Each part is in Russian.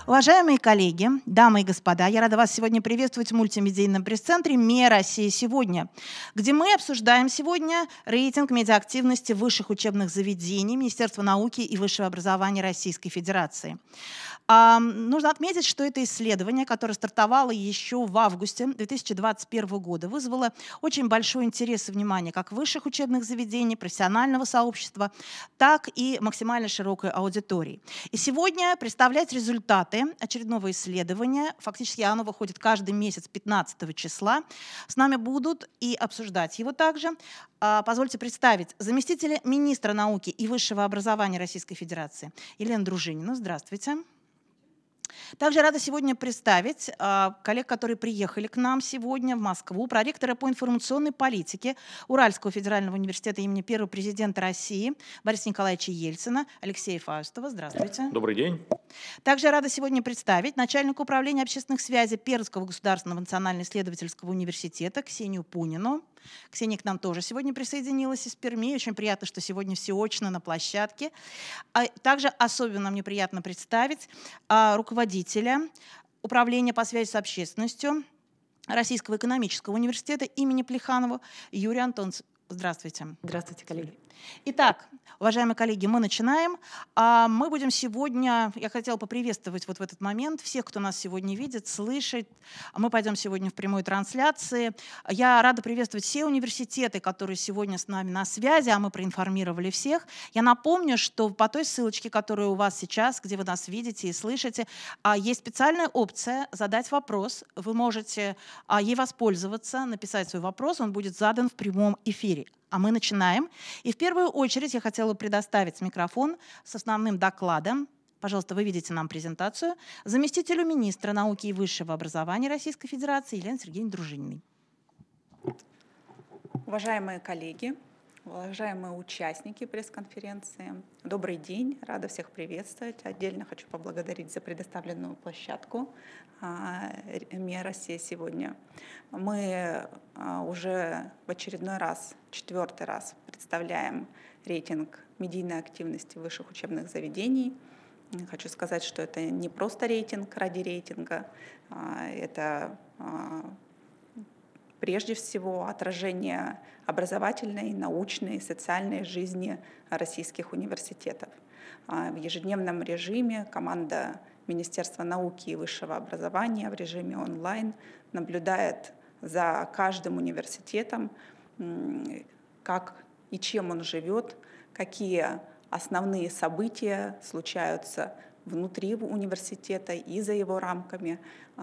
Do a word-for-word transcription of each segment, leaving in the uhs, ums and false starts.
Уважаемые коллеги, дамы и господа, я рада вас сегодня приветствовать в мультимедийном пресс-центре МИА Россия сегодня, где мы обсуждаем сегодня рейтинг медиаактивности высших учебных заведений Министерства науки и высшего образования Российской Федерации. А, нужно отметить, что это исследование, которое стартовало еще в августе две тысячи двадцать первого года, вызвало очень большой интерес и внимание как высших учебных заведений, профессионального сообщества, так и максимально широкой аудитории. И сегодня представлять результаты очередного исследования, фактически оно выходит каждый месяц пятнадцатого числа, с нами будут и обсуждать его также. Позвольте представить заместителя министра науки и высшего образования Российской Федерации Елену Дружинину. Здравствуйте. Также рада сегодня представить э, коллег, которые приехали к нам сегодня в Москву, проректора по информационной политике Уральского федерального университета имени первого президента России Бориса Николаевича Ельцина Алексея Фаустова. Здравствуйте. Добрый день. Также рада сегодня представить начальника управления общественных связей Пермского государственного национально-исследовательского университета Ксению Пунину. Ксения к нам тоже сегодня присоединилась из Перми. Очень приятно, что сегодня все очно на площадке. А также особенно мне приятно представить а, руководителя управления по связи с общественностью Российского экономического университета имени Плеханова Юрия Антоновича. Здравствуйте. Здравствуйте, коллеги. Итак, уважаемые коллеги, мы начинаем. А мы будем сегодня, я хотела поприветствовать вот в этот момент всех, кто нас сегодня видит, слышит. Мы пойдем сегодня в прямой трансляции. Я рада приветствовать все университеты, которые сегодня с нами на связи, а мы проинформировали всех. Я напомню, что по той ссылочке, которая у вас сейчас, где вы нас видите и слышите, есть специальная опция «Задать вопрос». Вы можете ей воспользоваться, написать свой вопрос, он будет задан в прямом эфире. А мы начинаем. И в первую очередь я хотела предоставить микрофон с основным докладом. Пожалуйста, вы видите нам презентацию. Заместителю министра науки и высшего образования Российской Федерации Елене Сергеевне Дружининой. Уважаемые коллеги, уважаемые участники пресс-конференции, добрый день, рада всех приветствовать. Отдельно хочу поблагодарить за предоставленную площадку МИА Россия сегодня. Мы уже в очередной раз, четвертый раз представляем рейтинг медийной активности высших учебных заведений. Хочу сказать, что это не просто рейтинг ради рейтинга, это прежде всего отражение образовательной, научной, социальной жизни российских университетов. В ежедневном режиме команда Министерства науки и высшего образования в режиме онлайн наблюдает за каждым университетом, как и чем он живет, какие основные события случаются внутри университета и за его рамками,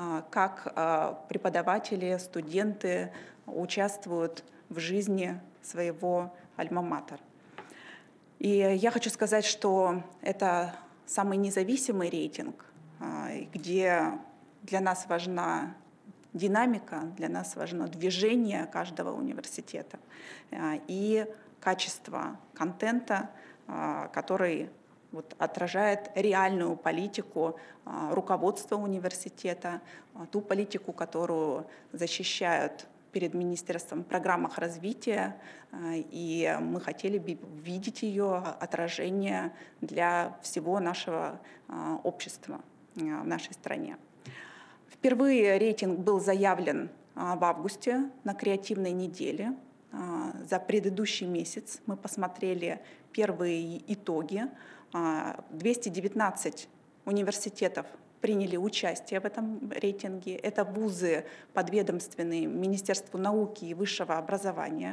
как преподаватели, студенты участвуют в жизни своего альма-матер. И я хочу сказать, что это самый независимый рейтинг, где для нас важна динамика, для нас важно движение каждого университета и качество контента, который вот отражает реальную политику руководства университета, ту политику, которую защищают перед министерством в программах развития, и мы хотели бы видеть ее отражение для всего нашего общества в нашей стране. Впервые рейтинг был заявлен в августе на креативной неделе. За предыдущий месяц мы посмотрели первые итоги. двести девятнадцать университетов приняли участие в этом рейтинге. Это вузы, подведомственные Министерству науки и высшего образования.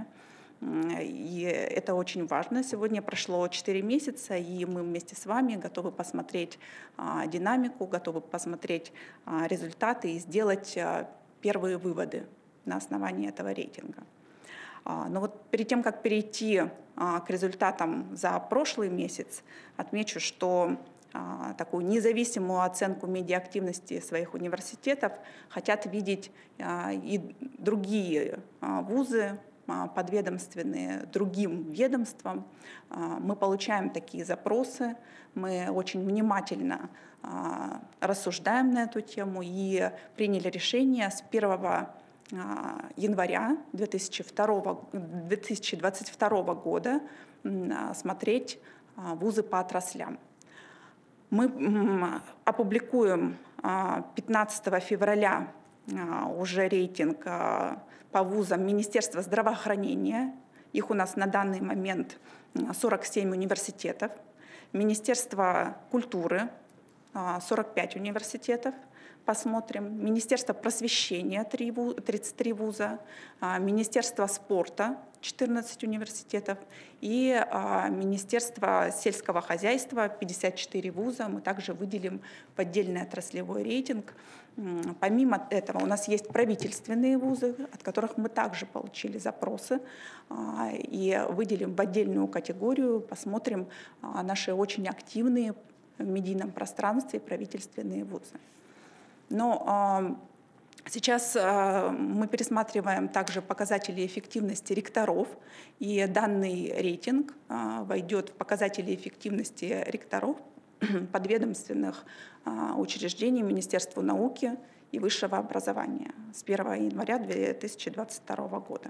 И это очень важно. Сегодня прошло четыре месяца, и мы вместе с вами готовы посмотреть а, динамику, готовы посмотреть а, результаты и сделать а, первые выводы на основании этого рейтинга. А, но вот перед тем, как перейти а, к результатам за прошлый месяц, отмечу, что а, такую независимую оценку медиаактивности своих университетов хотят видеть а, и другие а, вузы, подведомственные другим ведомствам. Мы получаем такие запросы, мы очень внимательно рассуждаем на эту тему и приняли решение с первого января две тысячи двадцать второго года смотреть вузы по отраслям. Мы опубликуем пятнадцатого февраля уже рейтинг по вузам Министерства здравоохранения. Их у нас на данный момент сорок семь университетов. Министерство культуры сорок пять университетов. Посмотрим. Министерство просвещения тридцать три вуза. Министерство спорта четырнадцать университетов. И Министерство сельского хозяйства пятьдесят четыре вуза. Мы также выделим в отдельный отраслевой рейтинг. Помимо этого у нас есть правительственные вузы, от которых мы также получили запросы, и выделим в отдельную категорию, посмотрим наши очень активные в медийном пространстве правительственные вузы. Но сейчас мы пересматриваем также показатели эффективности ректоров, и данный рейтинг войдет в показатели эффективности ректоров подведомственных учреждений Министерству науки и высшего образования с первого января две тысячи двадцать второго года.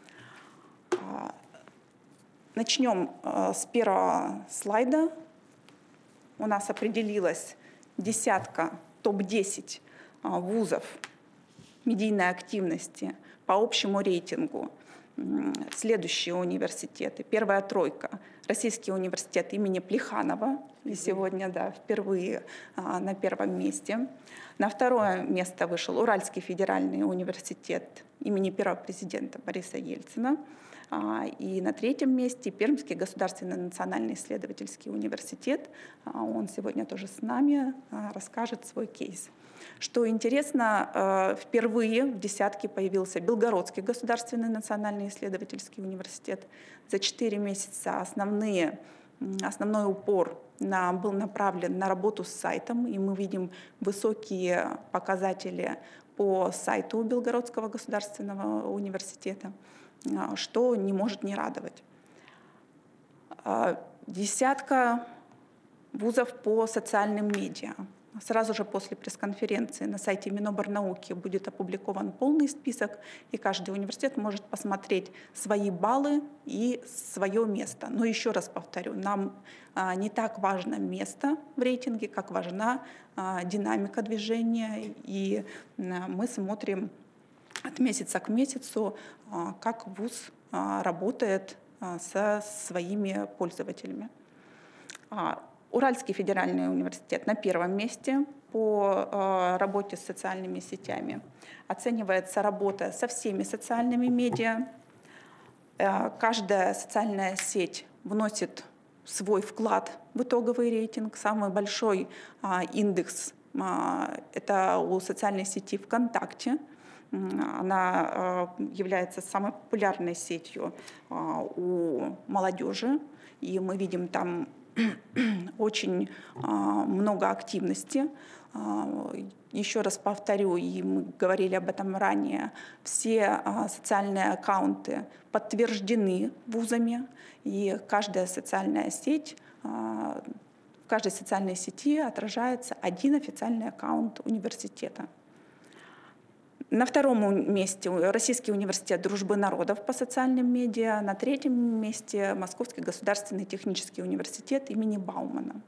Начнем с первого слайда. У нас определилась десятка, топ десять вузов медийной активности по общему рейтингу. Следующие университеты. Первая тройка. Российский университет имени Плеханова. И сегодня, да, впервые а, на первом месте. На второе место вышел Уральский федеральный университет имени первого президента Бориса Ельцина. А, и на третьем месте Пермский государственный национальный исследовательский университет. А, он сегодня тоже с нами а, расскажет свой кейс. Что интересно, впервые в десятке появился Белгородский государственный национальный исследовательский университет. За четыре месяца основные, основной упор на, был направлен на работу с сайтом, и мы видим высокие показатели по сайту Белгородского государственного университета, что не может не радовать. Десятка вузов по социальным медиа. Сразу же после пресс-конференции на сайте Миноборнауки будет опубликован полный список, и каждый университет может посмотреть свои баллы и свое место. Но еще раз повторю, нам а, не так важно место в рейтинге, как важна а, динамика движения, и а, мы смотрим от месяца к месяцу, а, как вуз а, работает а, со своими пользователями. А, Уральский федеральный университет на первом месте по э, работе с социальными сетями. Оценивается работа со всеми социальными медиа. Э, каждая социальная сеть вносит свой вклад в итоговый рейтинг. Самый большой э, индекс э, это у социальной сети ВКонтакте. Она э, является самой популярной сетью э, у молодежи. И мы видим там очень а, много активности. А, еще раз повторю, и мы говорили об этом ранее, все а, социальные аккаунты подтверждены вузами, и каждая социальная сеть, а, в каждой социальной сети отражается один официальный аккаунт университета. На втором месте Российский университет дружбы народов по социальным медиа. На третьем месте Московский государственный технический университет имени Баумана.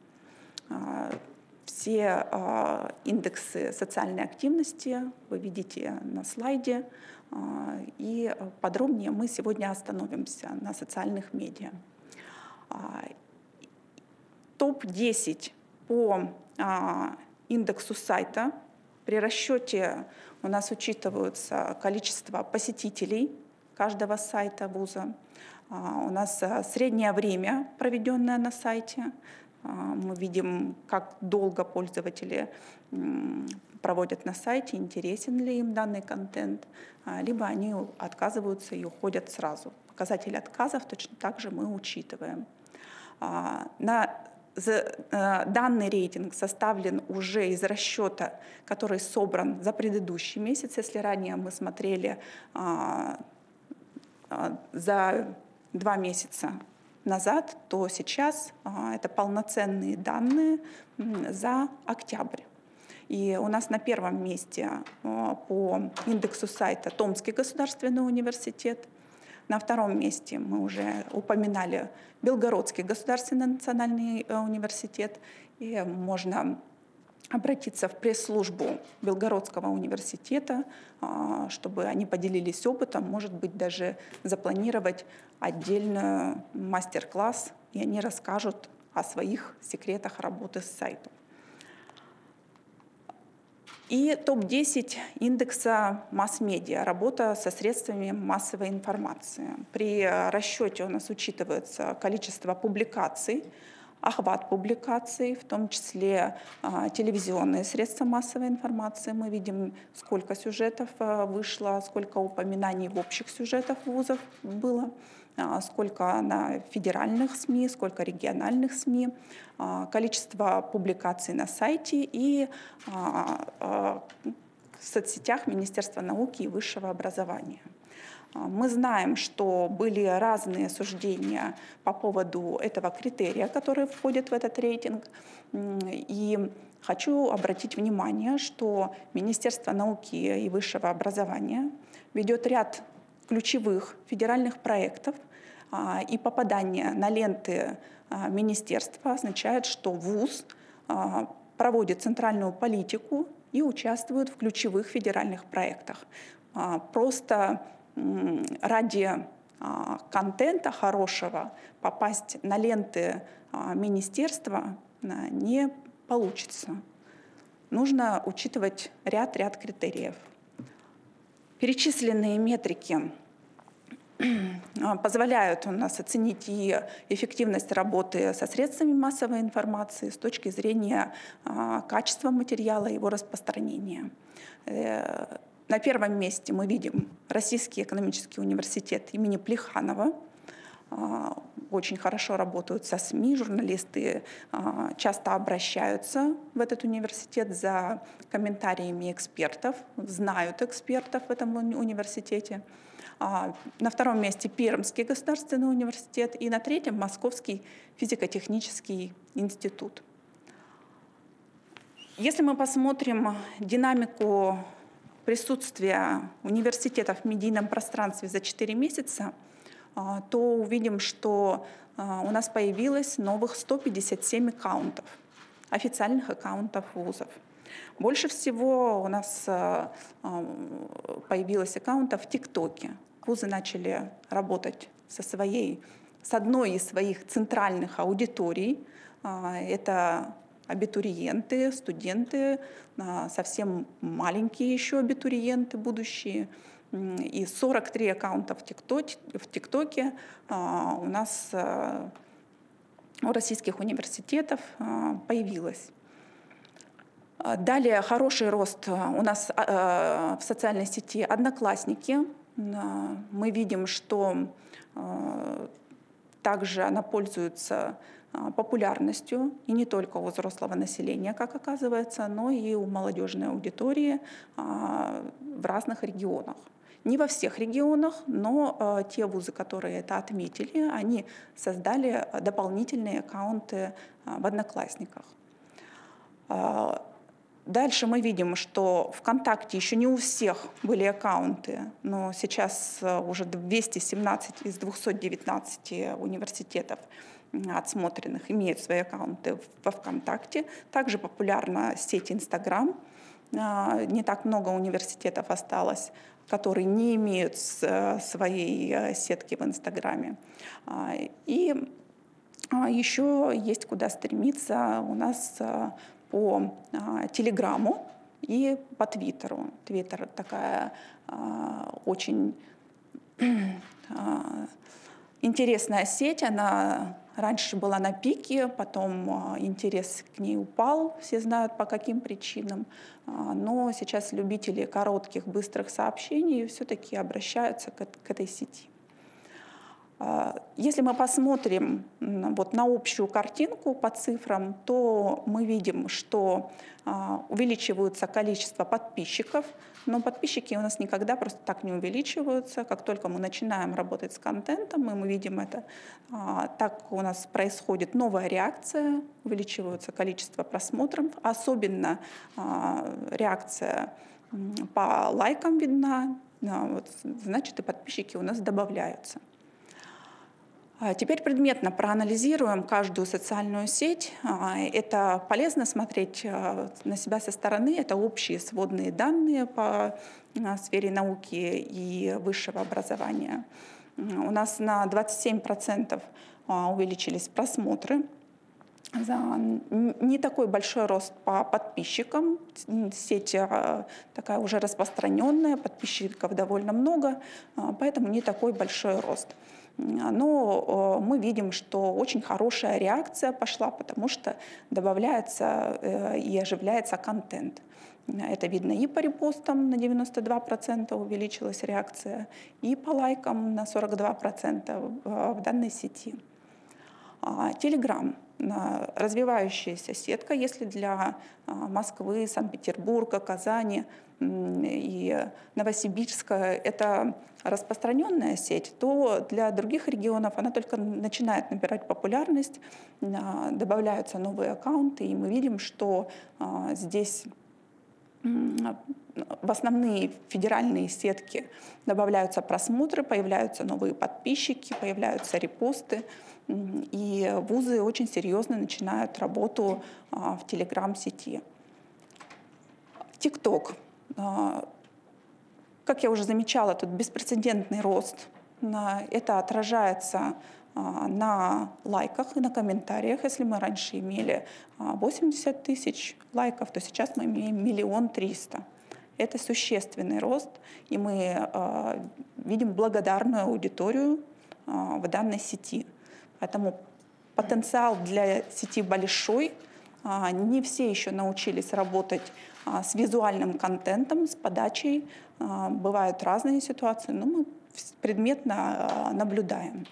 Все индексы социальной активности вы видите на слайде. И подробнее мы сегодня остановимся на социальных медиа. топ десять по индексу сайта. При расчете у нас учитывается количество посетителей каждого сайта вуза. У нас среднее время, проведенное на сайте. Мы видим, как долго пользователи проводят на сайте, интересен ли им данный контент, либо они отказываются и уходят сразу. Показатель отказов точно так же мы учитываем. На Данный рейтинг составлен уже из расчета, который собран за предыдущий месяц. Если ранее мы смотрели а, а, за два месяца назад, то сейчас а, это полноценные данные за октябрь. И у нас на первом месте а, по индексу сайта Томский государственный университет. На втором месте мы уже упоминали Белгородский государственный национальный университет. И можно обратиться в пресс-службу Белгородского университета, чтобы они поделились опытом, может быть, даже запланировать отдельный мастер-класс, и они расскажут о своих секретах работы с сайтом. И топ десять индекса масс-медиа, работа со средствами массовой информации. При расчете у нас учитывается количество публикаций, охват публикаций, в том числе а, телевизионные средства массовой информации. Мы видим, сколько сюжетов а, вышло, сколько упоминаний в общих сюжетах вузов было, а, сколько на федеральных СМИ, сколько региональных СМИ, а, количество публикаций на сайте и а, а, в соцсетях Министерства науки и высшего образования. Мы знаем, что были разные суждения по поводу этого критерия, который входит в этот рейтинг. И хочу обратить внимание, что Министерство науки и высшего образования ведет ряд ключевых федеральных проектов, и попадание на ленты министерства означает, что вуз проводит центральную политику и участвует в ключевых федеральных проектах. Просто ради а, контента хорошего попасть на ленты а, министерства а, не получится. Нужно учитывать ряд-ряд критериев. Перечисленные метрики а, позволяют у нас оценить и эффективность работы со средствами массовой информации с точки зрения а, качества материала и его распространения. На первом месте мы видим Российский экономический университет имени Плеханова. Очень хорошо работают со СМИ, журналисты часто обращаются в этот университет за комментариями экспертов, знают экспертов в этом университете. На втором месте Пермский государственный университет и на третьем Московский физико-технический институт. Если мы посмотрим динамику присутствия университетов в медийном пространстве за четыре месяца, то увидим, что у нас появилось новых сто пятьдесят семь аккаунтов, официальных аккаунтов вузов. Больше всего у нас появилось аккаунтов в ТикТоке. Вузы начали работать со, своей, с одной из своих центральных аудиторий. Это абитуриенты, студенты, совсем маленькие еще абитуриенты будущие. И сорок три аккаунта в ТикТоке, в ТикТоке у нас у российских университетов появилось. Далее хороший рост у нас в социальной сети «Одноклассники». Мы видим, что также она пользуется популярностью, и не только у взрослого населения, как оказывается, но и у молодежной аудитории в разных регионах. Не во всех регионах, но те вузы, которые это отметили, они создали дополнительные аккаунты в «Одноклассниках». Дальше мы видим, что ВКонтакте еще не у всех были аккаунты, но сейчас уже двести семнадцать из двухсот девятнадцати университетов отсмотренных имеют свои аккаунты во ВКонтакте. Также популярна сеть Инстаграм. Не так много университетов осталось, которые не имеют своей сетки в Инстаграме. И еще есть куда стремиться у нас по Телеграму и по Твиттеру. Твиттер такая очень интересная сеть, она раньше была на пике, потом интерес к ней упал, все знают по каким причинам, но сейчас любители коротких, быстрых сообщений все-таки обращаются к, к этой сети. Если мы посмотрим вот на общую картинку по цифрам, то мы видим, что увеличивается количество подписчиков, но подписчики у нас никогда просто так не увеличиваются. Как только мы начинаем работать с контентом, и мы видим это, так у нас происходит новая реакция, увеличивается количество просмотров, особенно реакция по лайкам видна, вот, значит, и подписчики у нас добавляются. Теперь предметно проанализируем каждую социальную сеть. Это полезно смотреть на себя со стороны. Это общие сводные данные по сфере науки и высшего образования. У нас на двадцать семь процентов увеличились просмотры. За не такой большой рост по подписчикам. Сеть такая уже распространенная, подписчиков довольно много, поэтому не такой большой рост. Но мы видим, что очень хорошая реакция пошла, потому что добавляется и оживляется контент. Это видно и по репостам на девяносто два процента увеличилась реакция, и по лайкам на сорок два процента в данной сети. Телеграм. Развивающаяся сетка, если для Москвы, Санкт-Петербурга, Казани и Новосибирска это распространенная сеть, то для других регионов она только начинает набирать популярность, добавляются новые аккаунты, и мы видим, что здесь в основные федеральные сетки добавляются просмотры, появляются новые подписчики, появляются репосты, и вузы очень серьезно начинают работу в телеграм-сети. ТикТок. Как я уже замечала, тут беспрецедентный рост. Это отражается на лайках и на комментариях. Если мы раньше имели восемьдесят тысяч лайков, то сейчас мы имеем миллион триста. Это существенный рост, и мы видим благодарную аудиторию в данной сети. Поэтому потенциал для сети большой. Не все еще научились работать с визуальным контентом, с подачей. Бывают разные ситуации, но мы предметно наблюдаем.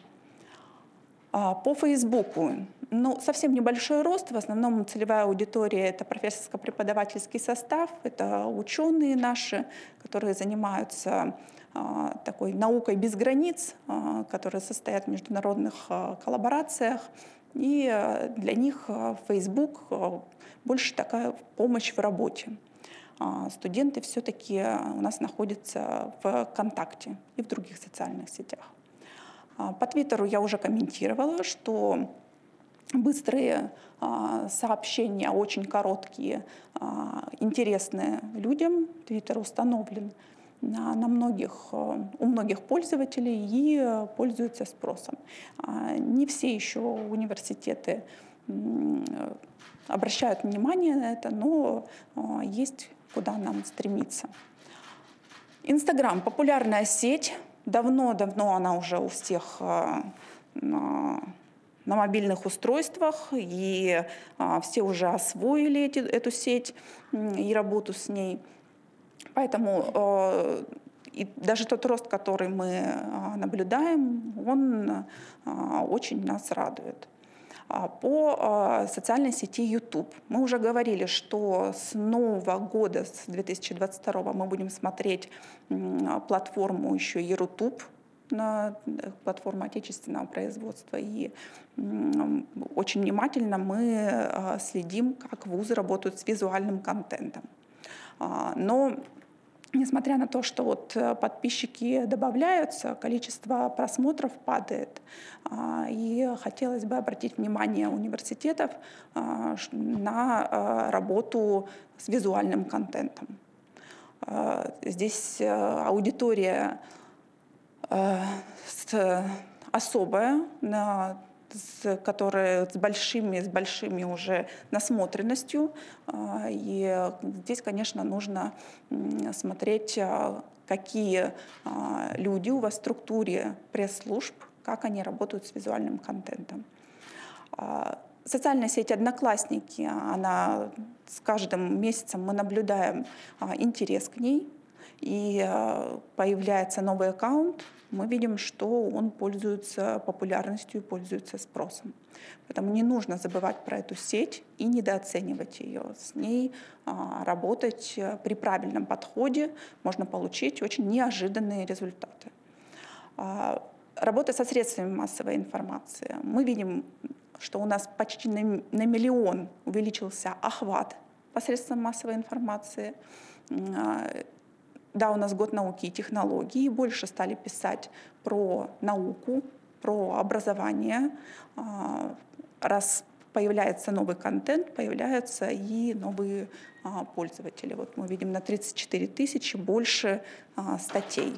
По Фейсбуку, ну, совсем небольшой рост. В основном целевая аудитория — это профессорско-преподавательский состав, это ученые наши, которые занимаются а, такой наукой без границ, а, которые состоят в международных а, коллаборациях. И а, для них а, Facebook а, больше такая помощь в работе. А, студенты все-таки у нас находятся в ВКонтакте и в других социальных сетях. По Твиттеру я уже комментировала, что быстрые а, сообщения, очень короткие, а, интересные людям. Твиттер установлен на, на многих, у многих пользователей и пользуется спросом. А, не все еще университеты м, обращают внимание на это, но а, есть куда нам стремиться. Инстаграм — популярная сеть. Давно-давно она уже у всех на, на мобильных устройствах, и а, все уже освоили эти, эту сеть и работу с ней. Поэтому а, и даже тот рост, который мы а, наблюдаем, он а, очень нас радует. По социальной сети YouTube. Мы уже говорили, что с нового года, с две тысячи двадцать второго, мы будем смотреть платформу еще YouTube, на платформу отечественного производства. И очень внимательно мы следим, как вузы работают с визуальным контентом. Но несмотря на то, что вот подписчики добавляются, количество просмотров падает. И хотелось бы обратить внимание университетов на работу с визуальным контентом. Здесь аудитория особая, С, которые с большими, с большими уже насмотренностью. И здесь, конечно, нужно смотреть, какие люди у вас в структуре пресс-служб, как они работают с визуальным контентом. Социальная сеть «Одноклассники», она с каждым месяцем мы наблюдаем интерес к ней, и появляется новый аккаунт, мы видим, что он пользуется популярностью и пользуется спросом. Поэтому не нужно забывать про эту сеть и недооценивать ее. С ней а, работать при правильном подходе можно получить очень неожиданные результаты. А, работа со средствами массовой информации. Мы видим, что у нас почти на, на миллион увеличился охват посредством массовой информации. Да, у нас год науки и технологий, больше стали писать про науку, про образование. Раз появляется новый контент, появляются и новые пользователи. Вот мы видим на тридцать четыре тысячи больше статей.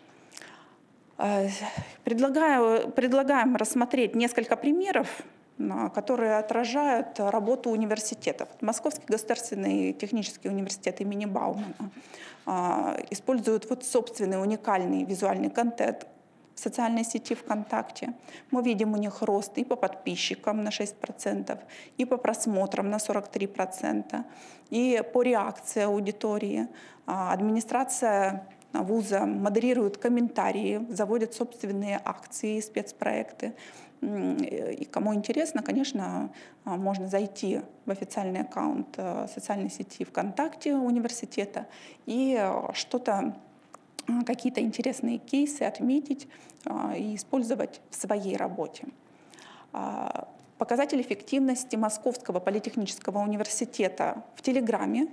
Предлагаю, предлагаем рассмотреть несколько примеров, которые отражают работу университетов. Московский государственный технический университет имени Баумана использует вот собственный уникальный визуальный контент в социальной сети ВКонтакте. Мы видим у них рост и по подписчикам на шесть процентов, и по просмотрам на сорок три процента, и по реакции аудитории. Администрация вуза модерирует комментарии, заводит собственные акции и спецпроекты. И кому интересно, конечно, можно зайти в официальный аккаунт социальной сети ВКонтакте университета и что-то, какие-то интересные кейсы отметить и использовать в своей работе. Показатель эффективности Московского политехнического университета в Телеграме.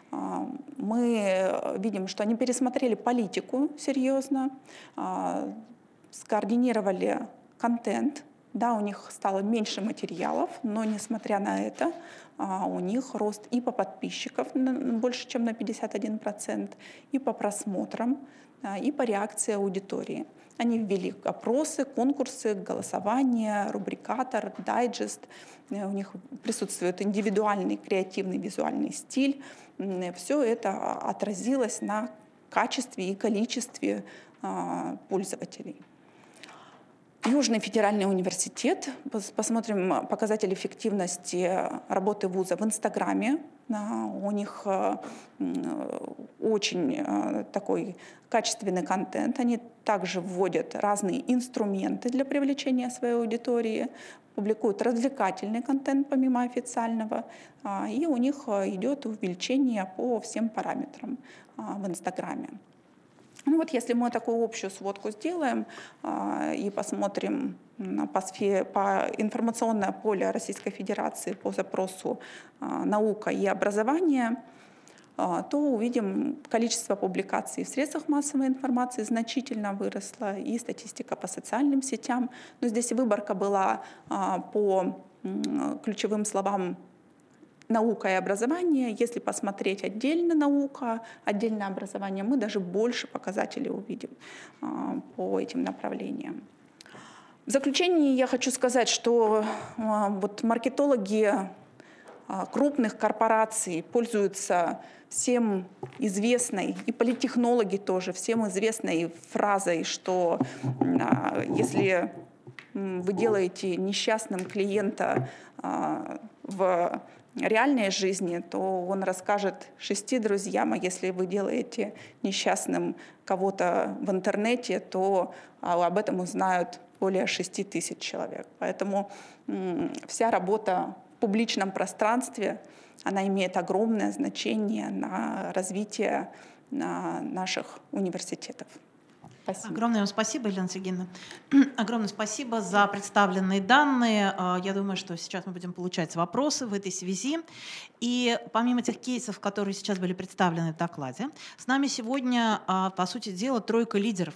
Мы видим, что они пересмотрели политику серьезно, скоординировали контент. Да, у них стало меньше материалов, но несмотря на это, у них рост и по подписчикам больше, чем на пятьдесят один процент, и по просмотрам, и по реакции аудитории. Они ввели опросы, конкурсы, голосование, рубрикатор, дайджест. У них присутствует индивидуальный креативный визуальный стиль. Все это отразилось на качестве и количестве пользователей. Южный федеральный университет. Посмотрим показатели эффективности работы вуза в Инстаграме. У них очень такой качественный контент. Они также вводят разные инструменты для привлечения своей аудитории, публикуют развлекательный контент помимо официального, и у них идет увеличение по всем параметрам в Инстаграме. Ну вот если мы такую общую сводку сделаем э, и посмотрим по, сфере, по информационное поле Российской Федерации по запросу э, «Наука и образование», э, то увидим, количество публикаций в средствах массовой информации значительно выросло, и статистика по социальным сетям. Но здесь выборка была э, по э, ключевым словам «наука и образование». Если посмотреть отдельно наука, отдельно образование, мы даже больше показателей увидим а, по этим направлениям. В заключение я хочу сказать, что а, вот маркетологи а, крупных корпораций пользуются всем известной, и политтехнологи тоже, всем известной фразой, что а, если вы делаете несчастным клиента а, в реальной жизни, то он расскажет шести друзьям, а если вы делаете несчастным кого-то в интернете, то об этом узнают более шести тысяч человек. Поэтому вся работа в публичном пространстве, она имеет огромное значение на развитие наших университетов. Спасибо. Огромное вам спасибо, Елена Сергеевна. Огромное спасибо за представленные данные. Я думаю, что сейчас мы будем получать вопросы в этой связи. И помимо тех кейсов, которые сейчас были представлены в докладе, с нами сегодня, по сути дела, тройка лидеров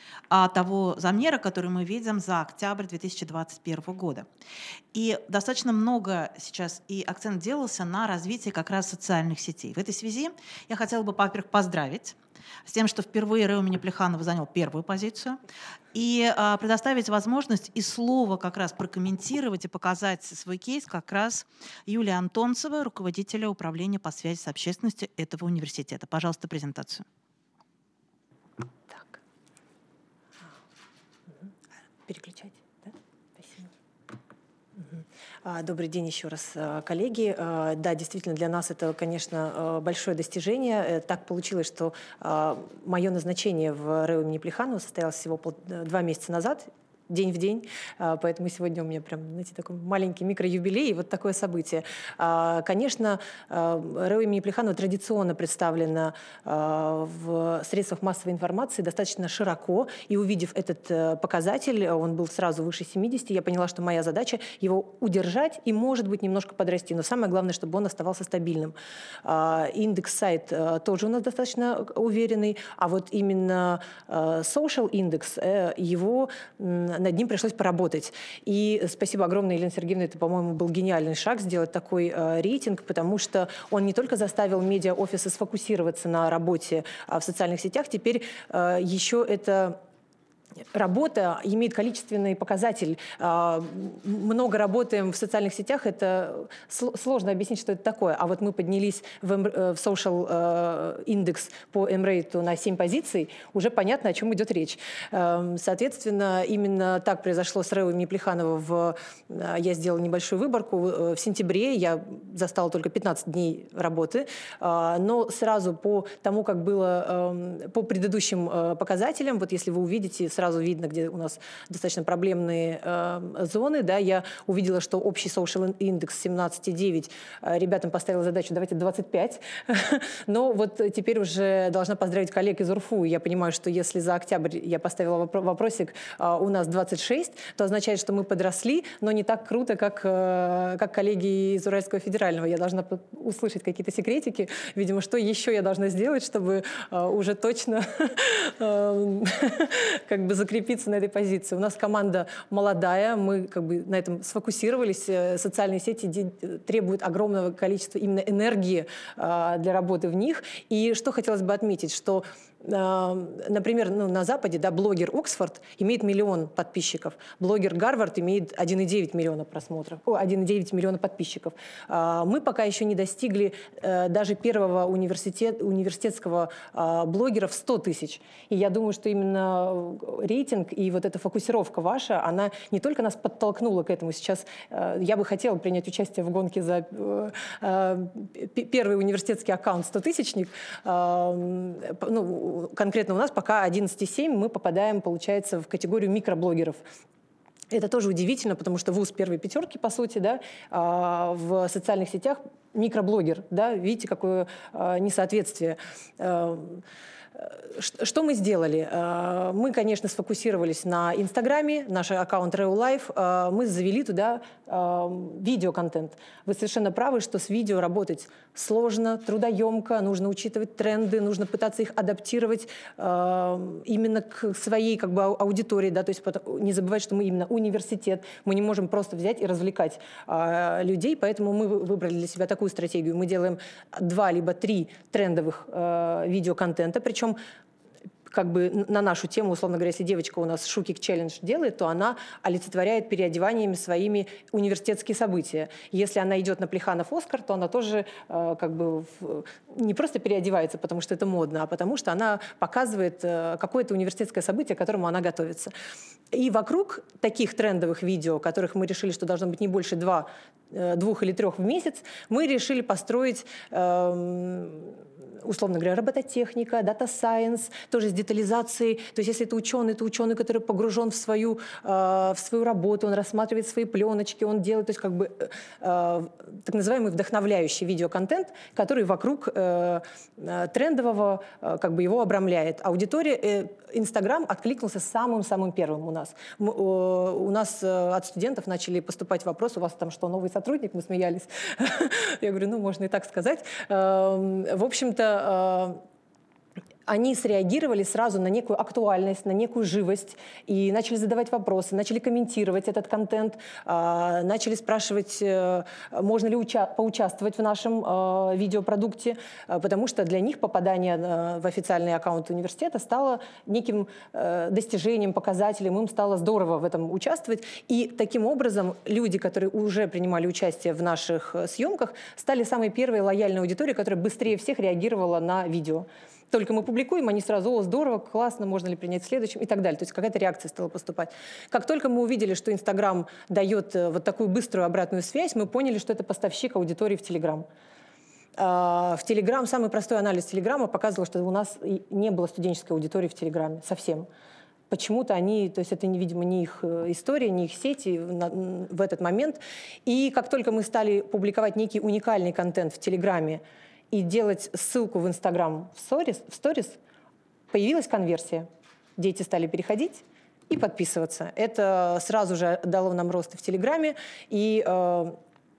того замера, который мы видим за октябрь две тысячи двадцать первого года. И достаточно много сейчас и акцент делался на развитии как раз социальных сетей. В этой связи я хотела бы, во-первых, поздравить с тем, что впервые Рэо имени Плеханова занял первую позицию, и а, предоставить возможность и слово как раз прокомментировать и показать свой кейс как раз Юлия Антонцева, руководителя управления по связи с общественностью этого университета. Пожалуйста, презентацию. Так. Переключать. Добрый день еще раз, коллеги. Да, действительно, для нас это, конечно, большое достижение. Так получилось, что мое назначение в Рэо имени Плеханова состоялось всего два месяца назад, день в день, поэтому сегодня у меня прям, знаете, такой маленький микроюбилей и вот такое событие. Конечно, Рэо имени Плеханова традиционно представлено в средствах массовой информации достаточно широко, и увидев этот показатель, он был сразу выше семидесяти, я поняла, что моя задача его удержать и, может быть, немножко подрасти, но самое главное, чтобы он оставался стабильным. Индекс сайт тоже у нас достаточно уверенный, а вот именно social индекс, его над ним пришлось поработать. И спасибо огромное, Елена Сергеевна, это, по-моему, был гениальный шаг сделать такой э, рейтинг, потому что он не только заставил медиа-офисы сфокусироваться на работе э, в социальных сетях, теперь э, еще это... Работа имеет количественный показатель. Много работаем в социальных сетях, это сложно объяснить, что это такое. А вот мы поднялись в social индекс по Эмрейту на семь позиций, уже понятно, о чем идет речь. Соответственно, именно так произошло с РЭО имени Плеханова. В... Я сделала небольшую выборку. В сентябре я застала только пятнадцать дней работы, но сразу по тому, как было по предыдущим показателям, вот если вы увидите, сразу видно, где у нас достаточно проблемные э, зоны. Да, я увидела, что общий social индекс семнадцать и девять. Ребятам поставила задачу, давайте двадцать пять. Но вот теперь уже должна поздравить коллег из УРФУ. Я понимаю, что если за октябрь я поставила вопросик, э, у нас двадцать шесть, то означает, что мы подросли, но не так круто, как, э, как коллеги из Уральского федерального. Я должна услышать какие-то секретики. Видимо, что еще я должна сделать, чтобы э, уже точно как бы закрепиться на этой позиции. У нас команда молодая, мы как бы на этом сфокусировались. Социальные сети требуют огромного количества именно энергии для работы в них. И что хотелось бы отметить, что например, ну, на Западе, да, блогер Оксфорд имеет миллион подписчиков, блогер Гарвард имеет один и девять миллиона просмотров, о, один и девять миллиона подписчиков. Мы пока еще не достигли даже первого университет, университетского блогера в сто тысяч. И я думаю, что именно рейтинг и вот эта фокусировка ваша, она не только нас подтолкнула к этому. Сейчас я бы хотела принять участие в гонке за первый университетский аккаунт стотысячник. Ну, конкретно у нас пока одиннадцать и семь, мы попадаем, получается, в категорию микроблогеров. Это тоже удивительно, потому что вуз первой пятерки, по сути, да, в социальных сетях микроблогер. Да, видите, какое несоответствие. Что мы сделали? Мы, конечно, сфокусировались на Инстаграме, наш аккаунт РЭО Лайф. Мы завели туда видеоконтент. Вы совершенно правы, что с видео работать сложно, трудоемко, нужно учитывать тренды, нужно пытаться их адаптировать именно к своей как бы аудитории. Да? То есть не забывать, что мы именно университет, мы не можем просто взять и развлекать людей, поэтому мы выбрали для себя такую стратегию. Мы делаем два либо три трендовых видеоконтента, причем как бы на нашу тему, условно говоря, если девочка у нас шукик челлендж делает, то она олицетворяет переодеваниями своими университетские события. Если она идет на Плеханов Оскар, то она тоже э, как бы в, не просто переодевается, потому что это модно, а потому что она показывает э, какое-то университетское событие, к которому она готовится. И вокруг таких трендовых видео, которых мы решили, что должно быть не больше два, э, двух или трех в месяц, мы решили построить э, условно говоря, робототехника, дата-сайенс, тоже с детализацией. То есть если это ученый, то ученый, который погружен в свою, э, в свою работу, он рассматривает свои пленочки, он делает, то есть как бы э, так называемый вдохновляющий видеоконтент, который вокруг э, э, трендового э, как бы его обрамляет. Аудитория, Инстаграм э, откликнулся самым-самым первым у нас. Мы, э, у нас э, от студентов начали поступать вопросы: у вас там что, новый сотрудник? Мы смеялись. Я говорю, ну, можно и так сказать. В общем-то, они среагировали сразу на некую актуальность, на некую живость и начали задавать вопросы, начали комментировать этот контент, начали спрашивать, можно ли поучаствовать в нашем видеопродукте, потому что для них попадание в официальный аккаунт университета стало неким достижением, показателем, им стало здорово в этом участвовать. И таким образом люди, которые уже принимали участие в наших съемках, стали самой первой лояльной аудиторией, которая быстрее всех реагировала на видео. Только мы публикуем, они сразу: о, здорово, классно, можно ли принять в следующем и так далее. То есть какая-то реакция стала поступать. Как только мы увидели, что Инстаграм дает вот такую быструю обратную связь, мы поняли, что это поставщик аудитории в Телеграм. В Телеграм, самый простой анализ Телеграма показывал, что у нас не было студенческой аудитории в Телеграме совсем. Почему-то они, то есть это, видимо, не их история, не их сети в этот момент. И как только мы стали публиковать некий уникальный контент в Телеграме и делать ссылку в Инстаграм в сторис, в сторис, появилась конверсия. Дети стали переходить и подписываться. Это сразу же дало нам рост в Телеграме. И э,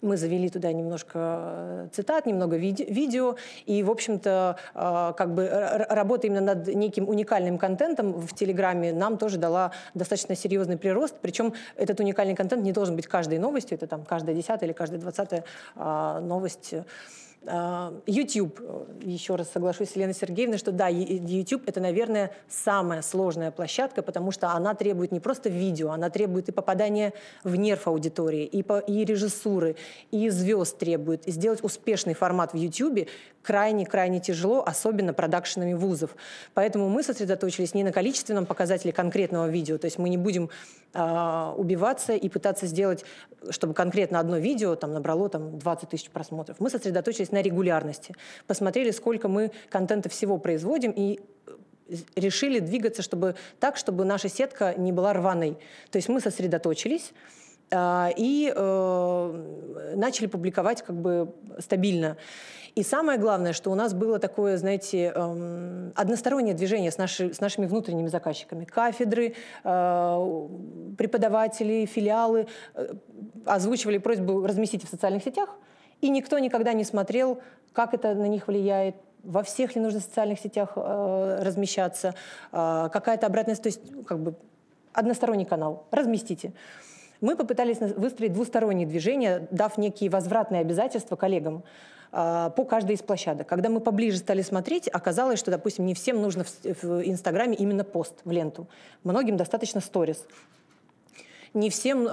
Мы завели туда немножко цитат, немного виде видео, и, в общем-то, как бы работа именно над неким уникальным контентом в Телеграме нам тоже дала достаточно серьезный прирост. Причем этот уникальный контент не должен быть каждой новостью, это там каждая десятая или каждая двадцатая новость. YouTube, еще раз соглашусь с Еленой Сергеевной, что да, YouTube — это, наверное, самая сложная площадка, потому что она требует не просто видео, она требует и попадания в нерв аудитории, и, по, и режиссуры, и звезд требует. И сделать успешный формат в YouTube крайне-крайне тяжело, особенно продакшенами вузов. Поэтому мы сосредоточились не на количественном показателе конкретного видео, то есть мы не будем э, убиваться и пытаться сделать, чтобы конкретно одно видео там, набрало там, двадцать тысяч просмотров. Мы сосредоточились на регулярности, посмотрели, сколько мы контента всего производим, и решили двигаться чтобы, так, чтобы наша сетка не была рваной. То есть мы сосредоточились э, и э, начали публиковать как бы стабильно. И самое главное, что у нас было такое, знаете, эм, одностороннее движение с, наши, с нашими внутренними заказчиками. Кафедры, э, преподаватели, филиалы э, озвучивали просьбу разместить в социальных сетях, и никто никогда не смотрел, как это на них влияет, во всех ли нужно в социальных сетях э, размещаться, э, какая-то обратная, то есть как бы односторонний канал, разместите. Мы попытались выстроить двустороннее движение, дав некие возвратные обязательства коллегам по каждой из площадок. Когда мы поближе стали смотреть, оказалось, что, допустим, не всем нужно в Инстаграме именно пост в ленту. Многим достаточно сторис. Не всем,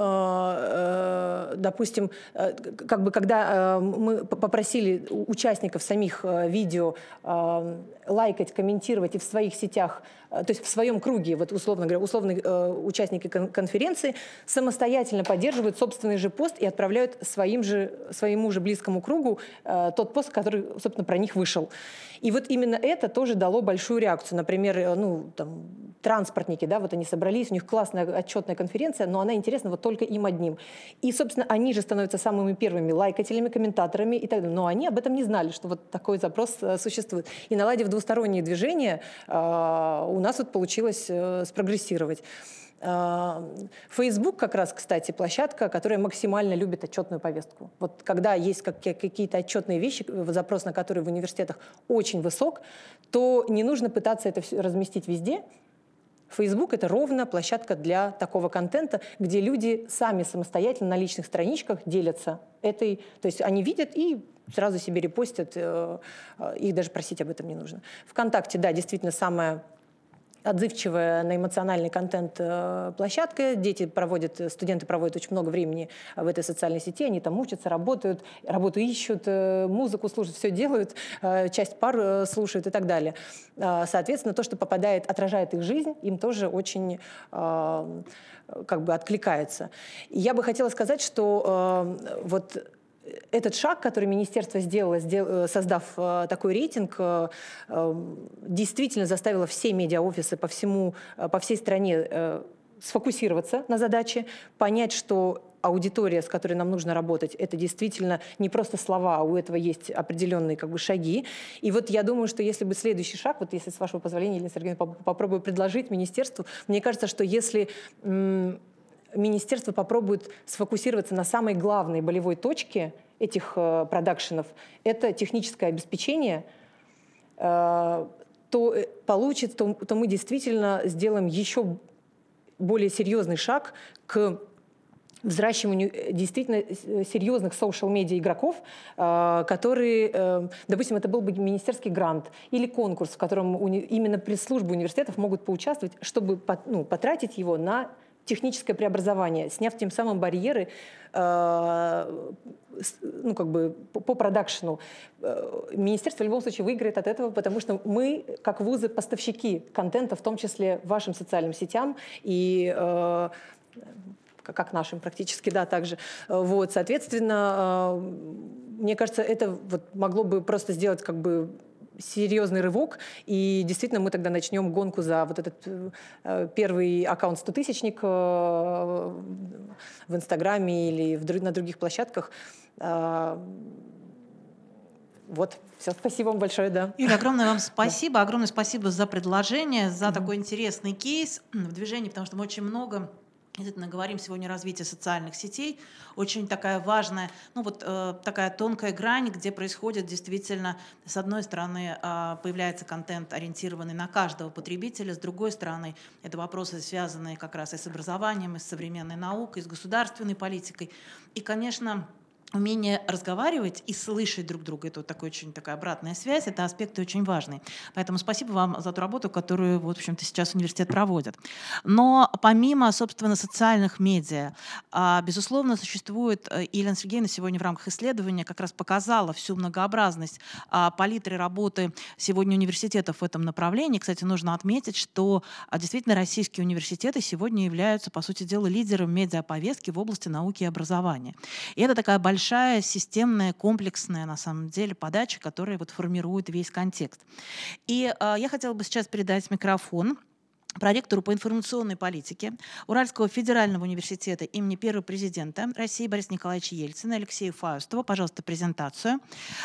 допустим, как бы когда мы попросили участников самих видео лайкать, комментировать и в своих сетях, то есть в своем круге, вот условно говоря, условные участники конференции самостоятельно поддерживают собственный же пост и отправляют своим же, своему же близкому кругу тот пост, который, собственно, про них вышел. И вот именно это тоже дало большую реакцию. Например, ну, там, транспортники, да, вот они собрались, у них классная отчетная конференция, но она интересна вот только им одним. И, собственно, они же становятся самыми первыми лайкателями, комментаторами и так далее. Но они об этом не знали, что вот такой запрос существует. И наладив двусторонние движения, у нас вот получилось спрогрессировать. Facebook как раз, кстати, площадка, которая максимально любит отчетную повестку. Вот когда есть какие-то отчетные вещи, запрос на которые в университетах очень высок, то не нужно пытаться это все разместить везде. Facebook — это ровно площадка для такого контента, где люди сами самостоятельно на личных страничках делятся этой, то есть они видят и сразу себе репостят, их даже просить об этом не нужно. ВКонтакте, да, действительно самая отзывчивая на эмоциональный контент площадка. Дети проводят, студенты проводят очень много времени в этой социальной сети, они там учатся, работают, работу ищут, музыку слушают, все делают, часть пар слушают и так далее. Соответственно, то, что попадает, отражает их жизнь, им тоже очень как бы откликается. И я бы хотела сказать, что вот этот шаг, который министерство сделало, создав такой рейтинг, действительно заставило все медиаофисы по всему, по всей стране сфокусироваться на задаче, понять, что аудитория, с которой нам нужно работать, это действительно не просто слова, а у этого есть определенные как бы шаги. И вот я думаю, что если бы следующий шаг, вот если с вашего позволения, Елена Сергеевна, попробую предложить министерству, мне кажется, что если министерство попробует сфокусироваться на самой главной болевой точке этих э, продакшенов, это техническое обеспечение, э, то получится, то, то мы действительно сделаем еще более серьезный шаг к взращиванию действительно серьезных социал-медиа игроков, э, которые, э, допустим, это был бы министерский грант или конкурс, в котором уни- именно пресс-службы университетов могут поучаствовать, чтобы по, ну, потратить его на техническое преобразование, сняв тем самым барьеры э, ну, как бы по, по продакшену. Министерство в любом случае выиграет от этого, потому что мы, как вузы, поставщики контента, в том числе вашим социальным сетям и э, как нашим практически, да, также. Вот, соответственно, э, мне кажется, это вот могло бы просто сделать как бы серьезный рывок, и действительно мы тогда начнем гонку за вот этот э, первый аккаунт стотысячник э, в Инстаграме или в, на других площадках. Э, вот, все, спасибо вам большое, да. Юля, огромное вам спасибо, да. Огромное спасибо за предложение, за mm-hmm. такой интересный кейс в движении, потому что мы очень много Действительно, говорим сегодня о развитии социальных сетей. Очень такая важная, ну вот э, такая тонкая грань, где происходит действительно, с одной стороны, э, появляется контент, ориентированный на каждого потребителя, с другой стороны, это вопросы, связанные как раз и с образованием, и с современной наукой, и с государственной политикой. И, конечно, умение разговаривать и слышать друг друга — это вот такая очень такая обратная связь, это аспекты очень важные. Поэтому спасибо вам за ту работу, которую, вот, в общем-то, сейчас университет проводит. Но помимо, собственно, социальных медиа, безусловно, существует, и Елена Сергеевна сегодня в рамках исследования как раз показала всю многообразность палитры работы сегодня университетов в этом направлении. Кстати, нужно отметить, что действительно российские университеты сегодня являются, по сути дела, лидером медиаповестки в области науки и образования. И это такая большая большая, системная, комплексная, на самом деле, подача, которая вот формирует весь контекст. И э, я хотела бы сейчас передать микрофон проректору по информационной политике Уральского федерального университета имени первого президента России Бориса Николаевича Ельцина Алексею Фаустову. Пожалуйста, презентацию.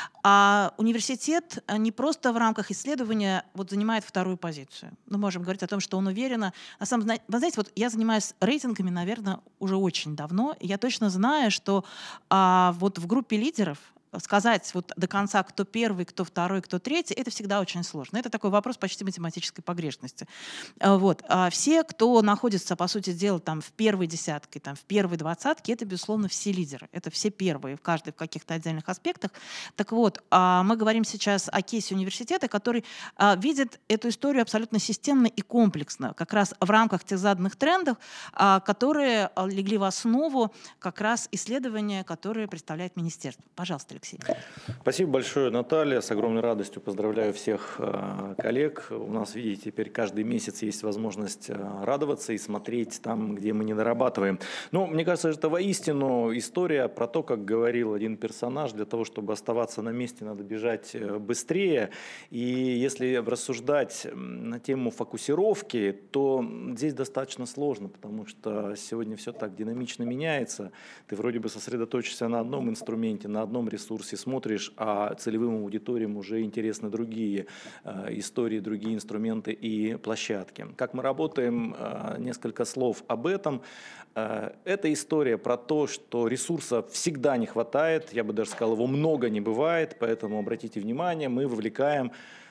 А университет не просто в рамках исследования вот занимает вторую позицию. Мы можем говорить о том, что он уверенно... На самом деле, вы знаете, вот я занимаюсь рейтингами, наверное, уже очень давно. И я точно знаю, что а, вот в группе лидеров сказать вот до конца, кто первый, кто второй, кто третий, это всегда очень сложно. Это такой вопрос почти математической погрешности. Вот. А все, кто находится, по сути дела, там, в первой десятке, там, в первой двадцатке, это, безусловно, все лидеры. Это все первые, в каждой в каких-то отдельных аспектах. Так вот, мы говорим сейчас о кейсе университета, который видит эту историю абсолютно системно и комплексно, как раз в рамках тех заданных трендов, которые легли в основу как раз исследования, которые представляет министерство. Пожалуйста, Алексей. Спасибо большое, Наталья. С огромной радостью поздравляю всех э, коллег. У нас, видите, теперь каждый месяц есть возможность э, радоваться и смотреть там, где мы не дорабатываем. Но мне кажется, это воистину история про то, как говорил один персонаж, для того, чтобы оставаться на месте, надо бежать быстрее. И если рассуждать на тему фокусировки, то здесь достаточно сложно, потому что сегодня все так динамично меняется. Ты вроде бы сосредоточишься на одном инструменте, на одном ресурсе, смотришь, а целевым аудиториям уже интересны другие э, истории, другие инструменты и площадки. Как мы работаем, э, несколько слов об этом. Э, это история про то, что ресурса всегда не хватает, я бы даже сказал, его много не бывает, поэтому обратите внимание, мы вовлекаем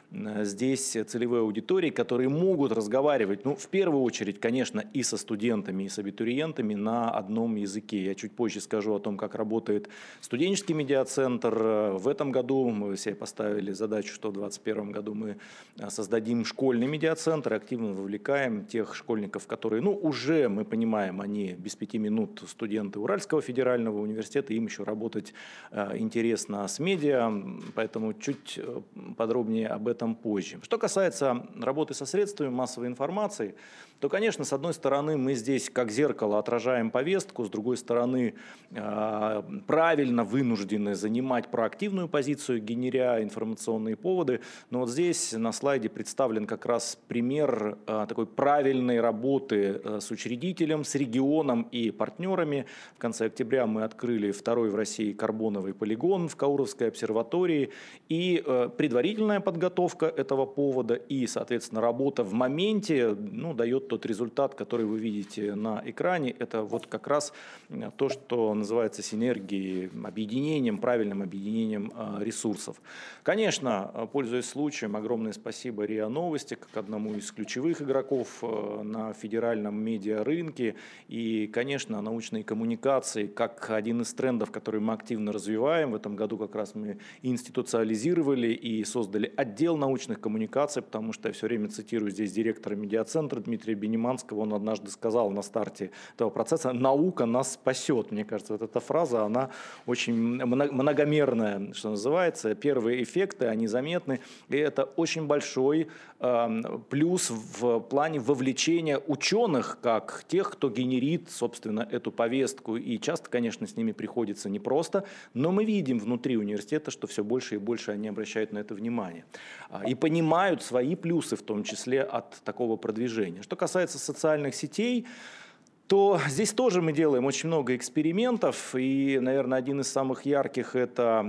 здесь целевые аудитории, которые могут разговаривать, ну, в первую очередь, конечно, и со студентами, и с абитуриентами на одном языке. Я чуть позже скажу о том, как работает студенческий медиацентр. В этом году мы себе поставили задачу, что в двадцать первом году мы создадим школьный медиацентр, активно вовлекаем тех школьников, которые, ну, уже, мы понимаем, они без пяти минут студенты Уральского федерального университета, им еще работать интересно с медиа, поэтому чуть подробнее об этом позже. Что касается работы со средствами массовой информации, то, конечно, с одной стороны, мы здесь как зеркало отражаем повестку, с другой стороны, правильно вынуждены занимать проактивную позицию, генеря информационные поводы. Но вот здесь на слайде представлен как раз пример такой правильной работы с учредителем, с регионом и партнерами. В конце октября мы открыли второй в России карбоновый полигон в Кауровской обсерватории. И предварительная подготовка этого повода и, соответственно, работа в моменте, ну, дает тот результат, который вы видите на экране. Это вот как раз то, что называется синергией, объединением, правильным объединением ресурсов. Конечно, пользуясь случаем, огромное спасибо РИА Новости, как одному из ключевых игроков на федеральном медиарынке. И, конечно, научные коммуникации, как один из трендов, который мы активно развиваем. В этом году как раз мы институциализировали и создали отдел научных коммуникаций, потому что я все время цитирую здесь директора медиацентра Дмитрия Бениманского. Он однажды сказал на старте этого процесса: «Наука нас спасет». Мне кажется, вот эта фраза, она очень многомерная, что называется. Первые эффекты, они заметны. И это очень большой э, плюс в плане вовлечения ученых, как тех, кто генерит, собственно, эту повестку. И часто, конечно, с ними приходится непросто, но мы видим внутри университета, что все больше и больше они обращают на это внимание. И понимают свои плюсы, в том числе от такого продвижения. Что касается социальных сетей, то здесь тоже мы делаем очень много экспериментов. И, наверное, один из самых ярких – это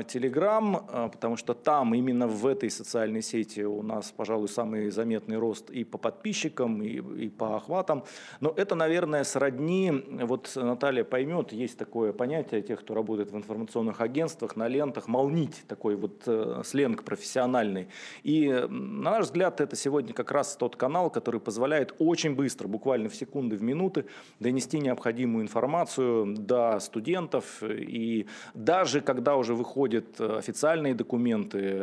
Telegram, потому что там, именно в этой социальной сети у нас, пожалуй, самый заметный рост и по подписчикам, и, и по охватам. Но это, наверное, сродни, вот Наталья поймет, есть такое понятие тех, кто работает в информационных агентствах, на лентах, молнить, такой вот э, сленг профессиональный. И, на наш взгляд, это сегодня как раз тот канал, который позволяет очень быстро, буквально в секунды, в минуты, донести необходимую информацию до студентов. И даже когда уже выходят официальные документы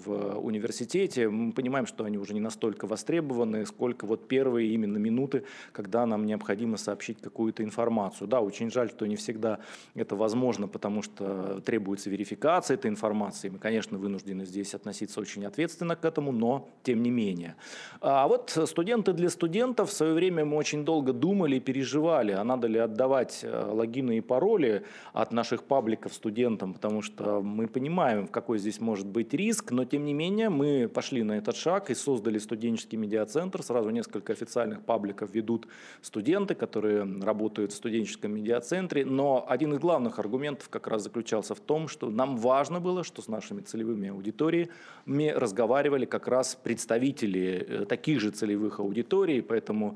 в университете, мы понимаем, что они уже не настолько востребованы, сколько вот первые именно минуты, когда нам необходимо сообщить какую-то информацию. Да, очень жаль, что не всегда это возможно, потому что требуется верификация этой информации. Мы, конечно, вынуждены здесь относиться очень ответственно к этому, но тем не менее. А вот студенты для студентов, в свое время мы очень долго думали и переживали, а надо ли отдавать логины и пароли от наших пабликов студентам, потому что мы понимаем, какой здесь может быть риск, но тем не менее мы пошли на этот шаг и создали студенческий медиацентр. Сразу несколько официальных пабликов ведут студенты, которые работают в студенческом медиацентре, но один из главных аргументов как раз заключался в том, что нам важно было, что с нашими целевыми аудиториями разговаривали как раз представители таких же целевых аудиторий, поэтому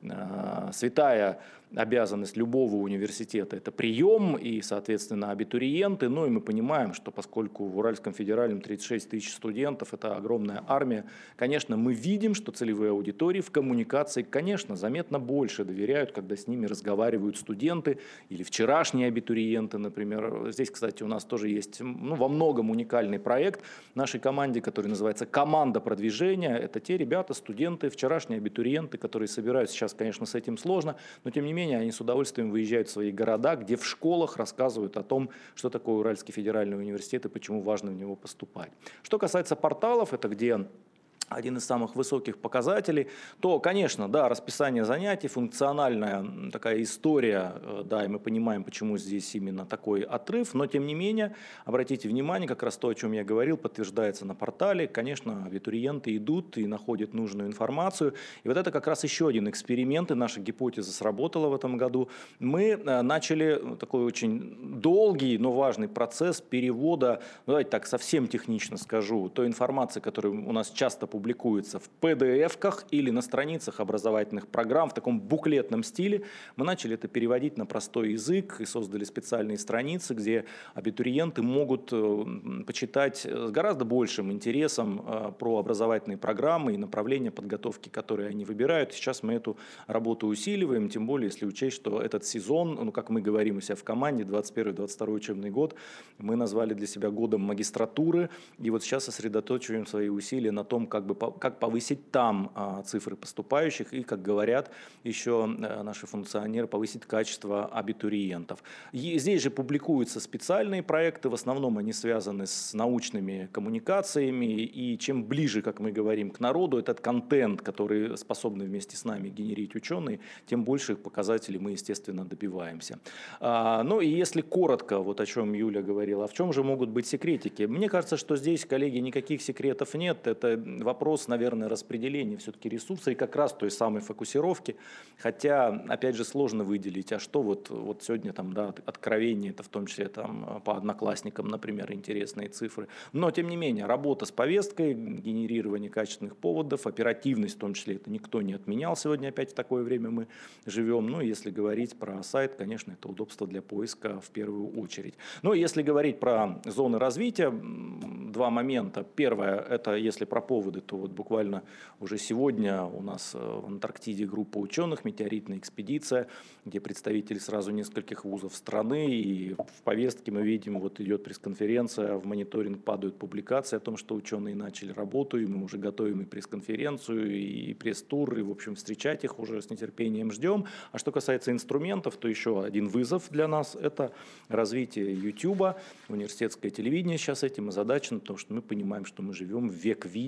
э, святая обязанность любого университета – это прием и, соответственно, абитуриенты. Ну и мы понимаем, что поскольку в Уральском федеральном тридцать шесть тысяч студентов – это огромная армия, конечно, мы видим, что целевые аудитории в коммуникации, конечно, заметно больше доверяют, когда с ними разговаривают студенты или вчерашние абитуриенты, например. Здесь, кстати, у нас тоже есть, ну, во многом уникальный проект в нашей команде, который называется «Команда продвижения». Это те ребята, студенты, вчерашние абитуриенты, которые собираются. Сейчас, конечно, с этим сложно, но тем не менее они с удовольствием выезжают в свои города, где в школах рассказывают о том, что такое Уральский федеральный университет и почему важно в него поступать. Что касается порталов, это где один из самых высоких показателей, то, конечно, да, расписание занятий, функциональная такая история, да, и мы понимаем, почему здесь именно такой отрыв, но, тем не менее, обратите внимание, как раз то, о чем я говорил, подтверждается на портале, конечно, абитуриенты идут и находят нужную информацию, и вот это как раз еще один эксперимент, и наша гипотеза сработала в этом году. Мы начали такой очень долгий, но важный процесс перевода, ну, давайте так, совсем технично скажу, той информации, которая у нас часто публикуется в пи ди эф-ках или на страницах образовательных программ в таком буклетном стиле. Мы начали это переводить на простой язык и создали специальные страницы, где абитуриенты могут почитать с гораздо большим интересом про образовательные программы и направления подготовки, которые они выбирают. Сейчас мы эту работу усиливаем, тем более, если учесть, что этот сезон, ну, как мы говорим у себя в команде, двадцать первый — двадцать второй учебный год, мы назвали для себя годом магистратуры, и вот сейчас сосредоточиваем свои усилия на том, как бы как повысить там а, цифры поступающих и, как говорят еще а, наши функционеры, повысить качество абитуриентов. И здесь же публикуются специальные проекты, в основном они связаны с научными коммуникациями, и чем ближе, как мы говорим, к народу этот контент, который способны вместе с нами генерить ученые, тем больших показателей мы, естественно, добиваемся. А, ну и если коротко, вот о чем Юля говорила, а в чем же могут быть секретики? Мне кажется, что здесь, коллеги, никаких секретов нет, это вопрос, наверное, распределения все-таки ресурса и как раз той самой фокусировки. Хотя, опять же, сложно выделить, а что вот, вот сегодня там, да, откровение, это в том числе там, по одноклассникам, например, интересные цифры. Но, тем не менее, работа с повесткой, генерирование качественных поводов, оперативность в том числе, это никто не отменял. Сегодня опять в такое время мы живем. Ну, если говорить про сайт, конечно, это удобство для поиска в первую очередь. Ну, если говорить про зоны развития, два момента. Первое, это если про поводы, то вот буквально уже сегодня у нас в Антарктиде группа ученых, метеоритная экспедиция, где представители сразу нескольких вузов страны, и в повестке мы видим, вот идет пресс-конференция, в мониторинг падают публикации о том, что ученые начали работу, и мы уже готовим и пресс-конференцию, и пресс-тур, и, в общем, встречать их уже с нетерпением ждем. А что касается инструментов, то еще один вызов для нас – это развитие YouTube. Университетское телевидение сейчас этим озадачено, потому что мы понимаем, что мы живем в век видео, в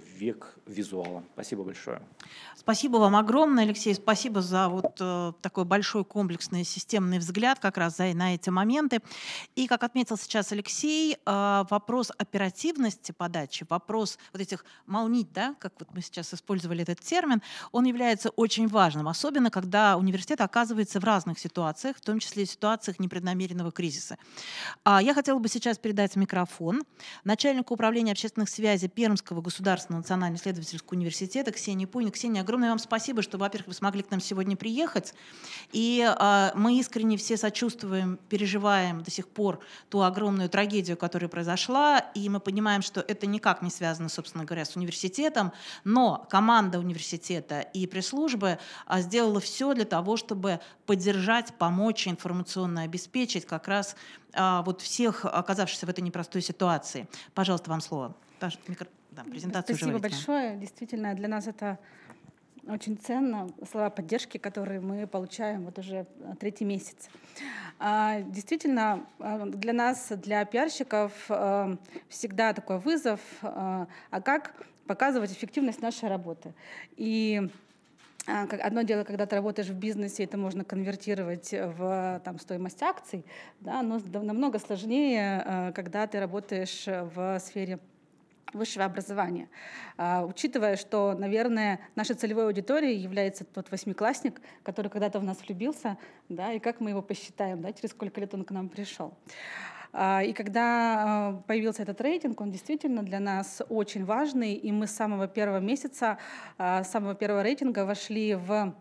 век визуала. Спасибо большое. Спасибо вам огромное, Алексей. Спасибо за вот э, такой большой комплексный системный взгляд как раз за, на эти моменты. И, как отметил сейчас Алексей, э, вопрос оперативности подачи, вопрос вот этих молнить, да, как вот мы сейчас использовали этот термин, он является очень важным, особенно когда университет оказывается в разных ситуациях, в том числе и в ситуациях непреднамеренного кризиса. А я хотела бы сейчас передать микрофон начальнику управления общественных связей Пермского государственного национально-исследовательского университета Ксении Пунин. Ксения, огромное вам спасибо, что, во-первых, вы смогли к нам сегодня приехать. И а, мы искренне все сочувствуем, переживаем до сих пор ту огромную трагедию, которая произошла. И мы понимаем, что это никак не связано, собственно говоря, с университетом. Но команда университета и пресс-службы а, сделала все для того, чтобы поддержать, помочь, информационно обеспечить как раз а, вот всех, оказавшихся в этой непростой ситуации. Пожалуйста, вам слово. Микро... Да, презентацию Спасибо уже большое. Действительно, для нас это очень ценно, слова поддержки, которые мы получаем вот уже третий месяц. Действительно, для нас, для пиарщиков, всегда такой вызов, а как показывать эффективность нашей работы. И одно дело, когда ты работаешь в бизнесе, это можно конвертировать в там, стоимость акций, да, но намного сложнее, когда ты работаешь в сфере высшего образования. А, учитывая, что, наверное, нашей целевой аудиторией является тот восьмиклассник, который когда-то в нас влюбился, да, и как мы его посчитаем, да, через сколько лет он к нам пришел. А, и когда а, появился этот рейтинг, он действительно для нас очень важный, и мы с самого первого месяца, а, с самого первого рейтинга вошли в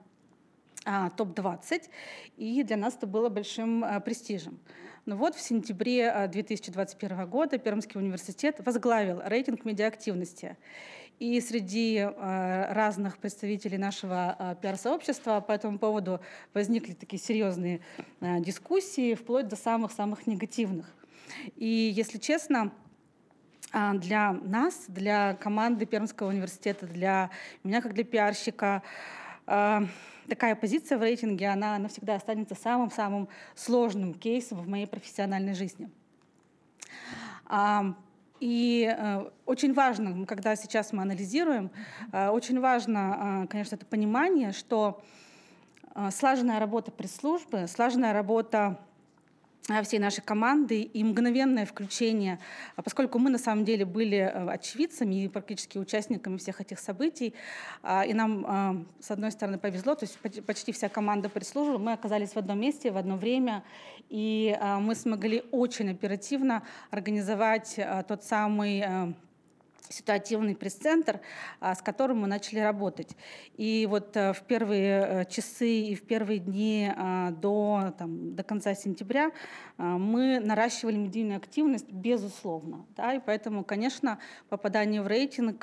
а, топ двадцать, и для нас это было большим а, престижем. Но вот в сентябре две тысячи двадцать первого года Пермский университет возглавил рейтинг медиаактивности. И среди э, разных представителей нашего э, пиар-сообщества по этому поводу возникли такие серьезные э, дискуссии, вплоть до самых-самых негативных. И, если честно, э, для нас, для команды Пермского университета, для меня как для пиарщика, э, такая позиция в рейтинге, она навсегда останется самым-самым сложным кейсом в моей профессиональной жизни. И очень важно, когда сейчас мы анализируем, очень важно, конечно, это понимание, что слаженная работа пресс-службы, слаженная работа всей нашей команды и мгновенное включение, поскольку мы на самом деле были очевидцами и практически участниками всех этих событий, и нам, с одной стороны, повезло, то есть почти вся команда пресс-службы, мы оказались в одном месте, в одно время, и мы смогли очень оперативно организовать тот самый ситуативный пресс-центр, с которым мы начали работать. И вот в первые часы и в первые дни до, там, до конца сентября мы наращивали медийную активность, безусловно. Да, и поэтому, конечно, попадание в рейтинг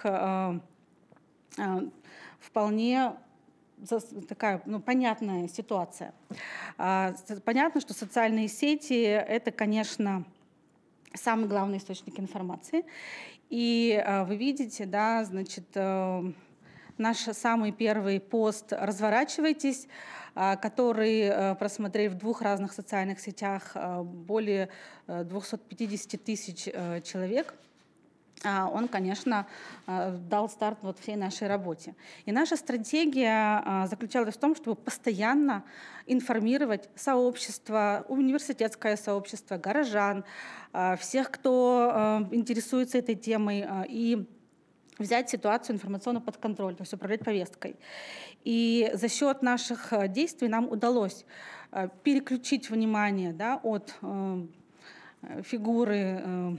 вполне такая, ну, понятная ситуация. Понятно, что социальные сети — это, конечно, самый главный источник информации. И э, вы видите, да, значит, э, наш самый первый пост «Разворачивайтесь», э, который, э, просмотрев в двух разных социальных сетях э, более э, двухсот пятидесяти тысяч э, человек, э, он, конечно, э, дал старт вот всей нашей работе. И наша стратегия э, заключалась в том, чтобы постоянно информировать сообщество, университетское сообщество, горожан, всех, кто интересуется этой темой, и взять ситуацию информационно под контроль, то есть управлять повесткой. И за счет наших действий нам удалось переключить внимание, да, от фигуры,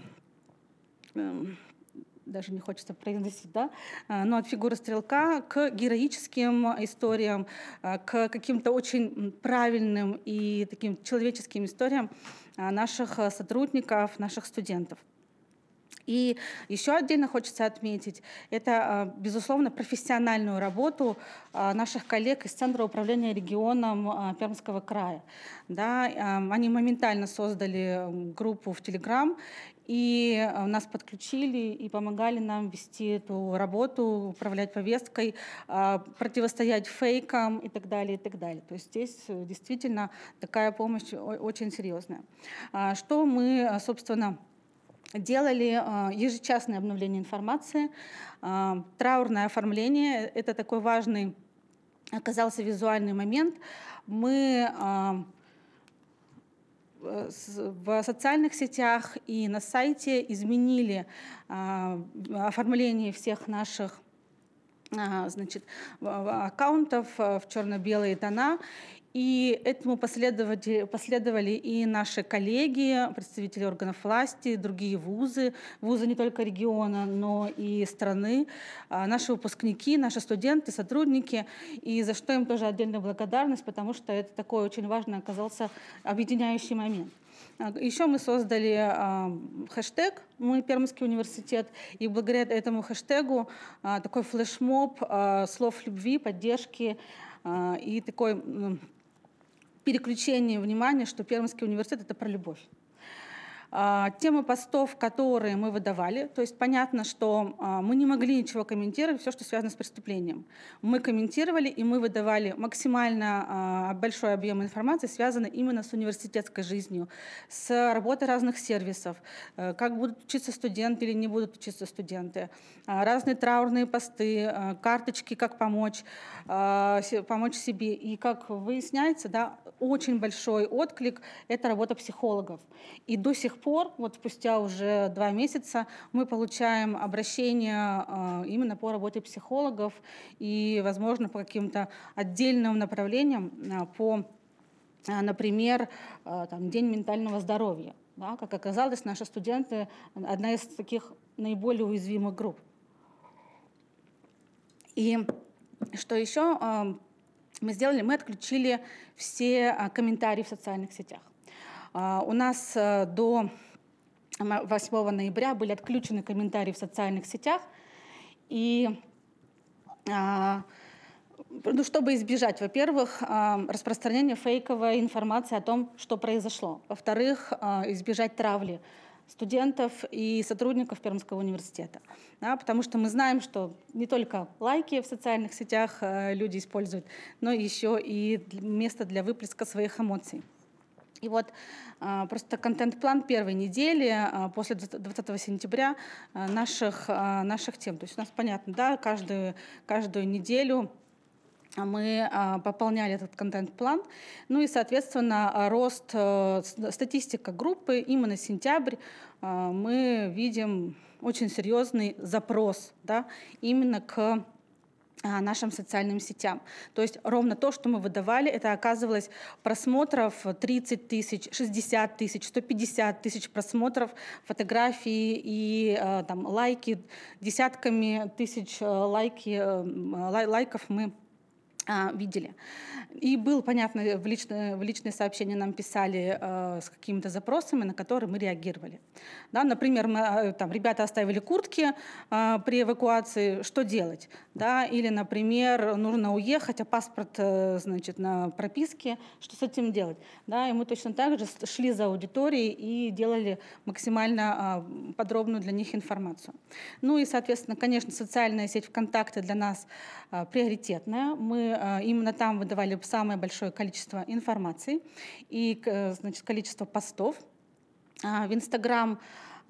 даже не хочется произносить, да, но от фигуры стрелка к героическим историям, к каким-то очень правильным и таким человеческим историям наших сотрудников, наших студентов. И еще отдельно хочется отметить, это, безусловно, профессиональную работу наших коллег из Центра управления регионом Пермского края. Да, они моментально создали группу в Telegram, и нас подключили и помогали нам вести эту работу, управлять повесткой, противостоять фейкам и так далее, и так далее. То есть здесь действительно такая помощь очень серьезная. Что мы, собственно, делали ежечасное обновление информации, траурное оформление. Это такой важный оказался визуальный момент. Мы в социальных сетях и на сайте изменили оформление всех наших значит, аккаунтов в черно-белые тона. И этому последовали, последовали и наши коллеги, представители органов власти, другие вузы, вузы не только региона, но и страны, наши выпускники, наши студенты, сотрудники, и за что им тоже отдельная благодарность, потому что это такой очень важный оказался объединяющий момент. Еще мы создали э, хэштег «Мы Пермский университет», и благодаря этому хэштегу э, такой флешмоб э, слов любви, поддержки э, и такой э, переключение внимания, что Пермский университет — это про любовь. Темы постов, которые мы выдавали, то есть понятно, что мы не могли ничего комментировать, все, что связано с преступлением. Мы комментировали, и мы выдавали максимально большой объем информации, связанный именно с университетской жизнью, с работой разных сервисов, как будут учиться студенты или не будут учиться студенты, разные траурные посты, карточки, как помочь, помочь себе. И как выясняется, да, очень большой отклик — это работа психологов. И до сих пор, вот спустя уже два месяца, мы получаем обращения э, именно по работе психологов и, возможно, по каким-то отдельным направлениям, э, по, э, например, э, там, День ментального здоровья. Да? Как оказалось, наши студенты — одна из таких наиболее уязвимых групп. И что еще э, мы сделали? Мы отключили все э, комментарии в социальных сетях. У нас до восьмого ноября были отключены комментарии в социальных сетях, и ну, чтобы избежать, во-первых, распространения фейковой информации о том, что произошло, во-вторых, избежать травли студентов и сотрудников Пермского университета. Да, потому что мы знаем, что не только лайки в социальных сетях люди используют, но еще и место для выплеска своих эмоций. И вот а, просто контент-план первой недели а, после двадцатого сентября а, наших, а, наших тем. То есть у нас понятно, да, каждую, каждую неделю мы а, пополняли этот контент-план. Ну и, соответственно, рост, а, статистика группы именно сентябрь, а, мы видим очень серьезный запрос, да, именно к нашим социальным сетям. То есть ровно то, что мы выдавали, это оказывалось просмотров тридцать тысяч, шестьдесят тысяч, сто пятьдесят тысяч просмотров, фотографии и там, лайки, десятками тысяч лайки, лай, лайков мы а, видели. И был, понятно, в личные, в личные сообщения нам писали э, с какими-то запросами, на которые мы реагировали. Да, например, мы, там, ребята оставили куртки э, при эвакуации, что делать? Да? Или, например, нужно уехать, а паспорт э, значит, на прописке, что с этим делать? Да? И мы точно так же шли за аудиторией и делали максимально э, подробную для них информацию. Ну и, соответственно, конечно, социальная сеть ВКонтакте для нас э, приоритетная. Мы э, именно там выдавали самое большое количество информации и, значит, количество постов. В Инстаграм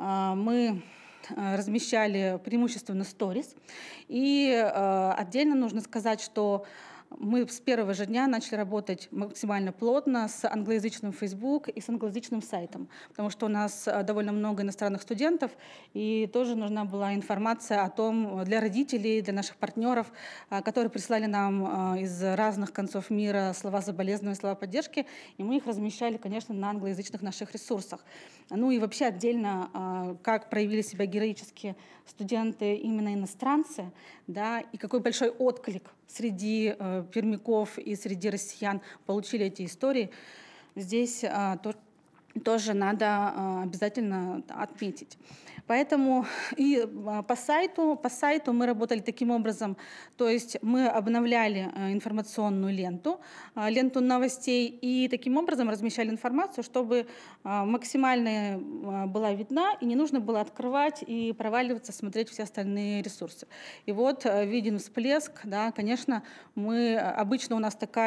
мы размещали преимущественно сторис. И отдельно нужно сказать, что мы с первого же дня начали работать максимально плотно с англоязычным Facebook и с англоязычным сайтом, потому что у нас довольно много иностранных студентов, и тоже нужна была информация о том для родителей, для наших партнеров, которые прислали нам из разных концов мира слова соболезнования, слова поддержки, и мы их размещали, конечно, на англоязычных наших ресурсах. Ну и вообще отдельно, как проявили себя героически студенты именно иностранцы, да, и какой большой отклик среди э, пермяков и среди россиян получили эти истории, здесь э, то, тоже надо э, обязательно отметить. Поэтому и э, по сайту, по сайту мы работали таким образом, то есть мы обновляли э, информационную ленту, э, ленту новостей, и таким образом размещали информацию, чтобы э, максимально э, была видна, и не нужно было открывать и проваливаться, смотреть все остальные ресурсы. И вот э, виден всплеск, да, конечно, мы, обычно у нас такая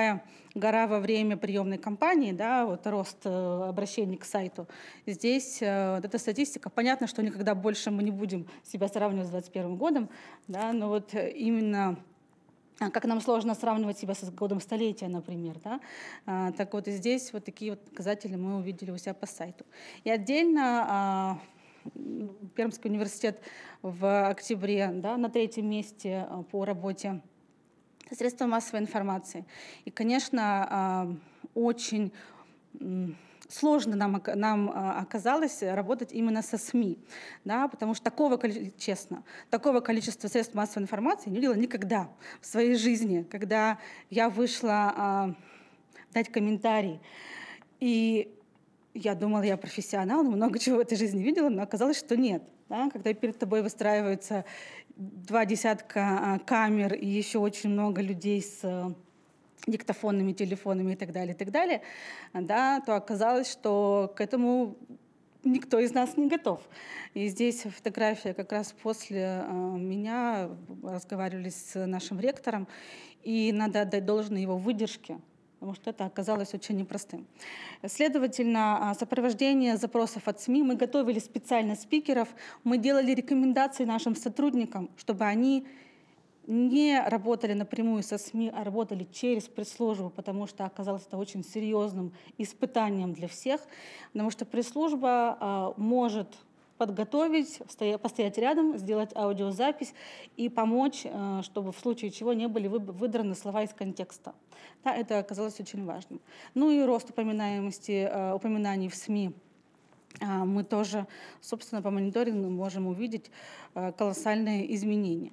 гора во время приемной кампании, да, вот рост обращений к сайту. Здесь вот эта статистика, понятно, что никогда больше мы не будем себя сравнивать с двадцать первым годом, да, но вот именно как нам сложно сравнивать себя с годом столетия, например. Да? А, так вот и здесь вот такие вот показатели мы увидели у себя по сайту. И отдельно а, Пермский университет в октябре, да, на третьем месте по работе со средствами массовой информации. И, конечно, а, очень сложно нам, нам оказалось работать именно со СМИ, да, потому что такого, честно, такого количества средств массовой информации не видела никогда в своей жизни, когда я вышла а, дать комментарий. И я думала, я профессионал, много чего в этой жизни видела, но оказалось, что нет. Да, когда перед тобой выстраиваются два десятка а, камер и еще очень много людей с диктофонными, телефонами и так далее, и так далее, да, то оказалось, что к этому никто из нас не готов. И здесь фотография как раз после э, меня, разговаривали с нашим ректором, и надо отдать должное его выдержке, потому что это оказалось очень непростым. Следовательно, сопровождение запросов от СМИ, мы готовили специально спикеров, мы делали рекомендации нашим сотрудникам, чтобы они не работали напрямую со СМИ, а работали через пресс-службу, потому что оказалось это очень серьезным испытанием для всех, потому что пресс-служба а, может подготовить, постоять рядом, сделать аудиозапись и помочь, а, чтобы в случае чего не были выдраны слова из контекста. Да, это оказалось очень важным. Ну и рост упоминаемости, а, упоминаний в СМИ. А, мы тоже, собственно, по мониторингу можем увидеть а, колоссальные изменения.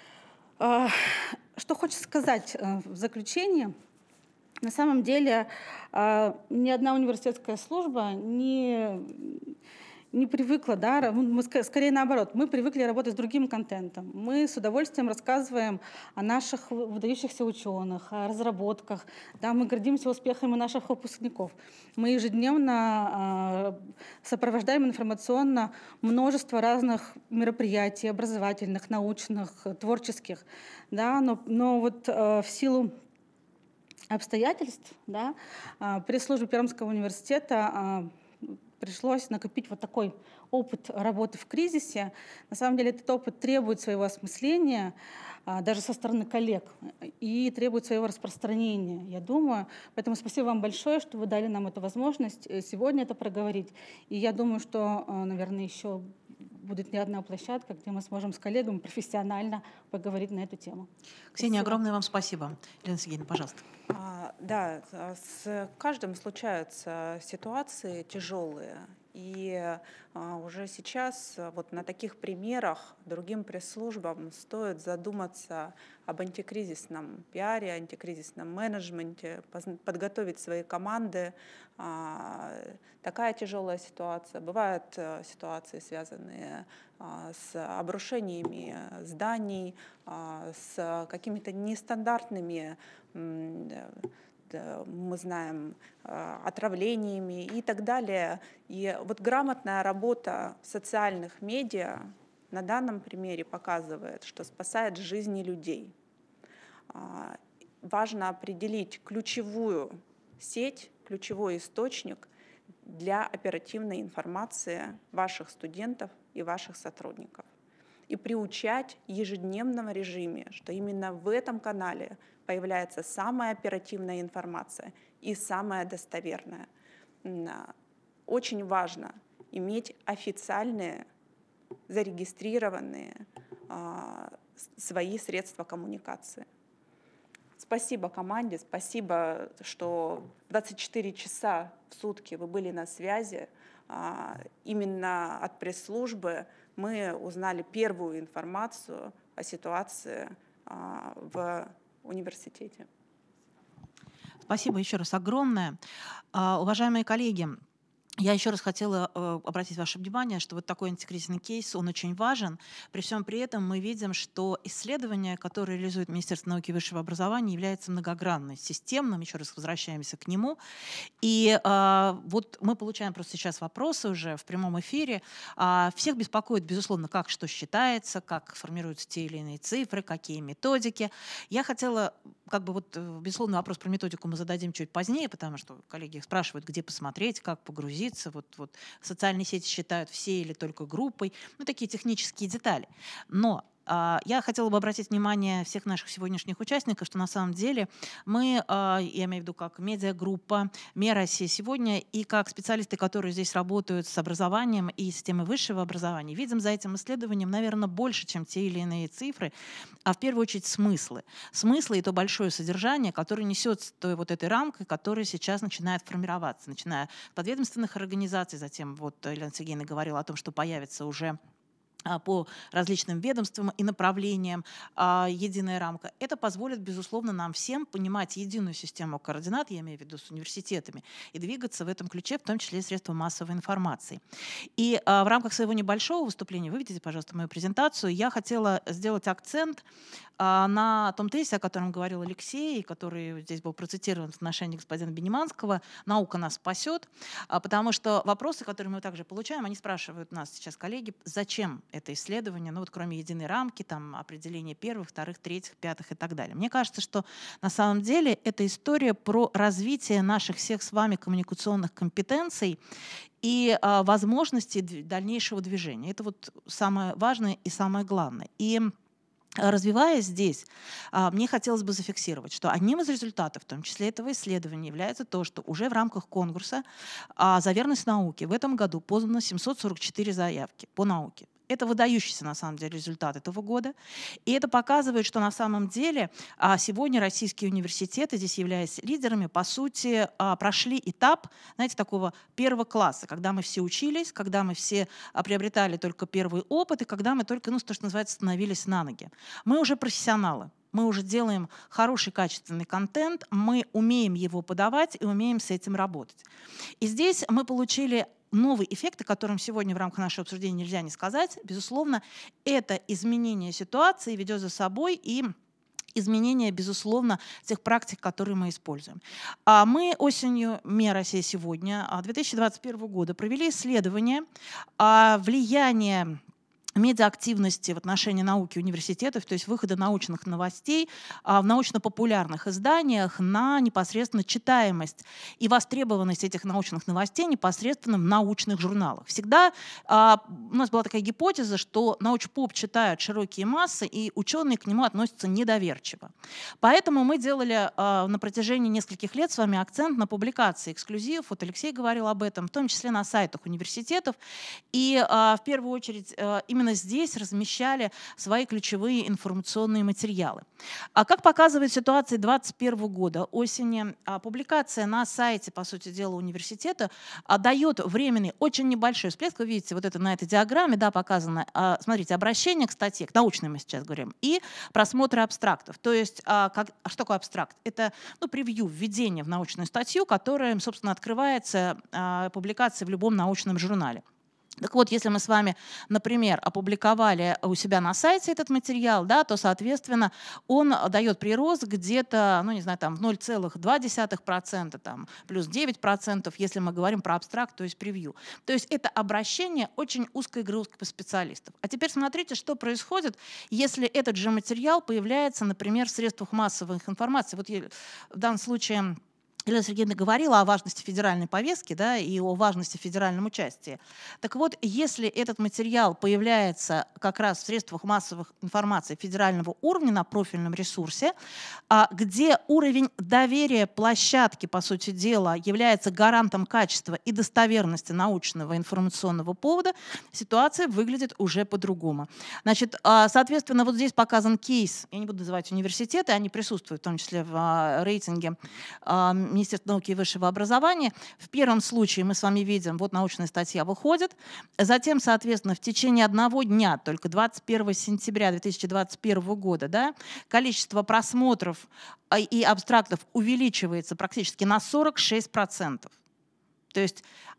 Что хочется сказать в заключение? На самом деле ни одна университетская служба не, не привыкла, да, мы, скорее наоборот, мы привыкли работать с другим контентом. Мы с удовольствием рассказываем о наших выдающихся ученых, о разработках, да, мы гордимся успехами наших выпускников. Мы ежедневно сопровождаем информационно множество разных мероприятий, образовательных, научных, творческих, да, но, но вот в силу обстоятельств, да, пресс-службе Пермского университета пришлось накопить вот такой опыт работы в кризисе. На самом деле этот опыт требует своего осмысления даже со стороны коллег и требует своего распространения, я думаю. Поэтому спасибо вам большое, что вы дали нам эту возможность сегодня это проговорить. И я думаю, что, наверное, еще будет не одна площадка, где мы сможем с коллегами профессионально поговорить на эту тему. Ксения, спасибо. Огромное вам спасибо. Елена Сергеевна, пожалуйста. А, да, с каждым случаются ситуации тяжелые. И а, уже сейчас вот на таких примерах другим пресс-службам стоит задуматься об антикризисном пиаре, антикризисном менеджменте, подготовить свои команды. А, такая тяжелая ситуация. Бывают а, ситуации, связанные а, с обрушениями зданий, а, с какими-то нестандартными, мы знаем, отравлениями и так далее. И вот грамотная работа в социальных медиа на данном примере показывает, что спасает жизни людей. Важно определить ключевую сеть, ключевой источник для оперативной информации ваших студентов и ваших сотрудников. И приучать в ежедневном режиме, что именно в этом канале появляется самая оперативная информация и самая достоверная. Очень важно иметь официальные, зарегистрированные а, свои средства коммуникации. Спасибо команде, спасибо, что двадцать четыре часа в сутки вы были на связи. А, именно от пресс-службы мы узнали первую информацию о ситуации а, в университете. Спасибо еще раз огромное. Уважаемые коллеги, Я еще раз хотела э, обратить ваше внимание, что вот такой антикризисный кейс, он очень важен. При всем при этом мы видим, что исследование, которое реализует Министерство науки и высшего образования, является многогранным, системным. Еще раз возвращаемся к нему. И э, вот мы получаем просто сейчас вопросы уже в прямом эфире. А, всех беспокоит, безусловно, как что считается, как формируются те или иные цифры, какие методики. Я хотела, как бы вот, безусловно, вопрос про методику мы зададим чуть позднее, потому что коллеги спрашивают, где посмотреть, как погрузиться. Вот, вот социальные сети считают все или только группой. Ну, такие технические детали. Но а, я хотела бы обратить внимание всех наших сегодняшних участников, что на самом деле мы, а, я имею в виду как медиагруппа МИА Россия сегодня и как специалисты, которые здесь работают с образованием и системой высшего образования, видим за этим исследованием, наверное, больше, чем те или иные цифры, а в первую очередь смыслы. Смыслы и то большое содержание, которое несет той вот этой рамкой, которая сейчас начинает формироваться, начиная от подведомственных организаций, затем вот Елена Сергеевна говорила о том, что появится уже по различным ведомствам и направлениям а, единая рамка. Это позволит, безусловно, нам всем понимать единую систему координат, я имею в виду с университетами, и двигаться в этом ключе, в том числе и средства массовой информации. И а, в рамках своего небольшого выступления, вы видите, пожалуйста, мою презентацию, я хотела сделать акцент а, на том тезисе, о котором говорил Алексей, который здесь был процитирован в отношении господина Бениманского: «Наука нас спасет», а, потому что вопросы, которые мы также получаем, они спрашивают нас сейчас, коллеги, зачем это исследование, ну вот кроме единой рамки, там определения первых, вторых, третьих, пятых и так далее. Мне кажется, что на самом деле это история про развитие наших всех с вами коммуникационных компетенций и а, возможностей дальнейшего движения. Это вот самое важное и самое главное. И развиваясь здесь, мне хотелось бы зафиксировать, что одним из результатов, в том числе этого исследования, является то, что уже в рамках конкурса за верность науке в этом году подано семьсот сорок четыре заявки по науке. Это выдающийся, на самом деле, результат этого года. И это показывает, что на самом деле сегодня российские университеты, здесь являясь лидерами, по сути, прошли этап, знаете, такого первого класса, когда мы все учились, когда мы все приобретали только первый опыт, и когда мы только, ну, то, что называется, становились на ноги. Мы уже профессионалы. Мы уже делаем хороший, качественный контент, мы умеем его подавать и умеем с этим работать. И здесь мы получили новый эффект, о котором сегодня в рамках нашего обсуждения нельзя не сказать. Безусловно, это изменение ситуации ведет за собой и изменение, безусловно, тех практик, которые мы используем. Мы осенью МИА Россия сегодня две тысячи двадцать первого года провели исследование влияния медиаактивности в отношении науки университетов, то есть выхода научных новостей в научно-популярных изданиях на непосредственно читаемость и востребованность этих научных новостей непосредственно в научных журналах. Всегда а, у нас была такая гипотеза, что научпоп читают широкие массы, и ученые к нему относятся недоверчиво. Поэтому мы делали а, на протяжении нескольких лет с вами акцент на публикации эксклюзивов, вот Алексей говорил об этом, в том числе на сайтах университетов, и а, в первую очередь а, именно здесь размещали свои ключевые информационные материалы. А как показывает ситуация две тысячи двадцать первого года осени, публикация на сайте, по сути дела, университета дает временный, очень небольшой всплеск. Вы видите, вот это на этой диаграмме, да, показано, смотрите, обращение к статье, к научной мы сейчас говорим, и просмотры абстрактов. То есть, как, что такое абстракт? Это, ну, превью, введение в научную статью, которая, собственно, открывается публикацией в любом научном журнале. Так вот, если мы с вами, например, опубликовали у себя на сайте этот материал, да, то, соответственно, он дает прирост где-то, ну, не знаю, там, в ноль целых две десятых процента, там, плюс девять процентов, если мы говорим про абстракт, то есть превью. То есть это обращение очень узкой группы специалистов. А теперь смотрите, что происходит, если этот же материал появляется, например, в средствах массовой информации. Вот я, в данном случае Елена Сергеевна говорила о важности федеральной повестки, да, и о важности федеральном участии. Так вот, если этот материал появляется как раз в средствах массовой информации федерального уровня на профильном ресурсе, где уровень доверия площадки, по сути дела, является гарантом качества и достоверности научного информационного повода, ситуация выглядит уже по-другому. Значит, соответственно, вот здесь показан кейс, я не буду называть университеты, они присутствуют в том числе в рейтинге Министерства науки и высшего образования. В первом случае мы с вами видим, вот научная статья выходит. Затем, соответственно, в течение одного дня, только двадцать первого сентября две тысячи двадцать первого года, да, количество просмотров и абстрактов увеличивается практически на сорок шесть процентов. То есть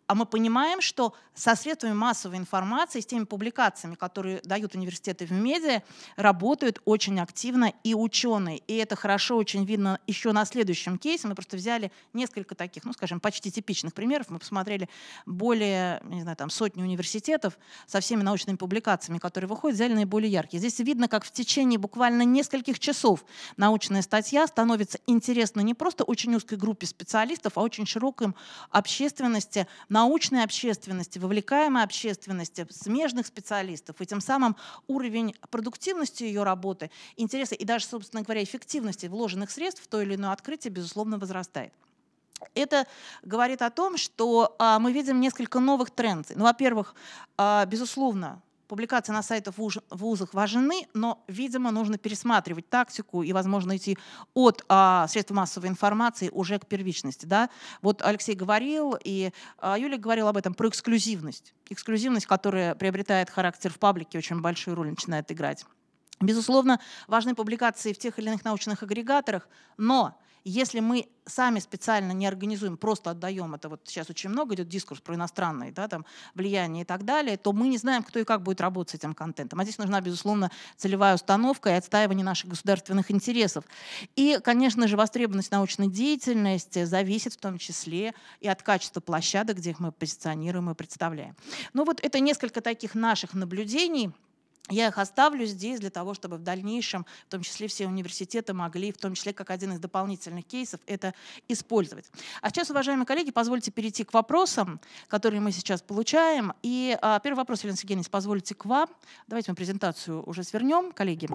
А мы понимаем, что со средствами массовой информации, с теми публикациями, которые дают университеты в медиа, работают очень активно и ученые. И это хорошо очень видно еще на следующем кейсе. Мы просто взяли несколько таких, ну, скажем, почти типичных примеров. Мы посмотрели более, не знаю, там, сотни университетов со всеми научными публикациями, которые выходят, взяли наиболее яркие. Здесь видно, как в течение буквально нескольких часов научная статья становится интересна не просто очень узкой группе специалистов, а очень широкой общественности, научной общественности, вовлекаемой общественности, смежных специалистов. И тем самым уровень продуктивности ее работы, интереса и даже, собственно говоря, эффективности вложенных средств в то или иное открытие, безусловно, возрастает. Это говорит о том, что а, мы видим несколько новых трендов. Ну, во-первых, а, безусловно, публикации на сайтах в вузах важны, но, видимо, нужно пересматривать тактику и, возможно, идти от а, средств массовой информации уже к первичности. Да? Вот Алексей говорил, и а, Юлия говорила об этом, про эксклюзивность. Эксклюзивность, которая приобретает характер в паблике, очень большую роль начинает играть. Безусловно, важны публикации в тех или иных научных агрегаторах, но если мы сами специально не организуем, просто отдаем, это вот сейчас очень много идет дискурс про иностранные, да, там, влияние и так далее, то мы не знаем, кто и как будет работать с этим контентом. А здесь нужна, безусловно, целевая установка и отстаивание наших государственных интересов. И, конечно же, востребованность научной деятельности зависит в том числе и от качества площадок, где их мы позиционируем и представляем. Ну вот это несколько таких наших наблюдений. Я их оставлю здесь для того, чтобы в дальнейшем, в том числе все университеты могли, в том числе как один из дополнительных кейсов, это использовать. А сейчас, уважаемые коллеги, позвольте перейти к вопросам, которые мы сейчас получаем. И а, первый вопрос, Елена Сергеевна, если позволите, к вам. Давайте мы презентацию уже свернем, коллеги.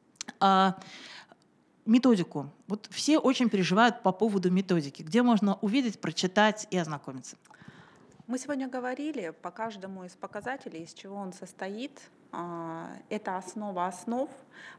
А, методику. Вот все очень переживают по поводу методики. Где можно увидеть, прочитать и ознакомиться? Мы сегодня говорили по каждому из показателей, из чего он состоит. Это основа основ.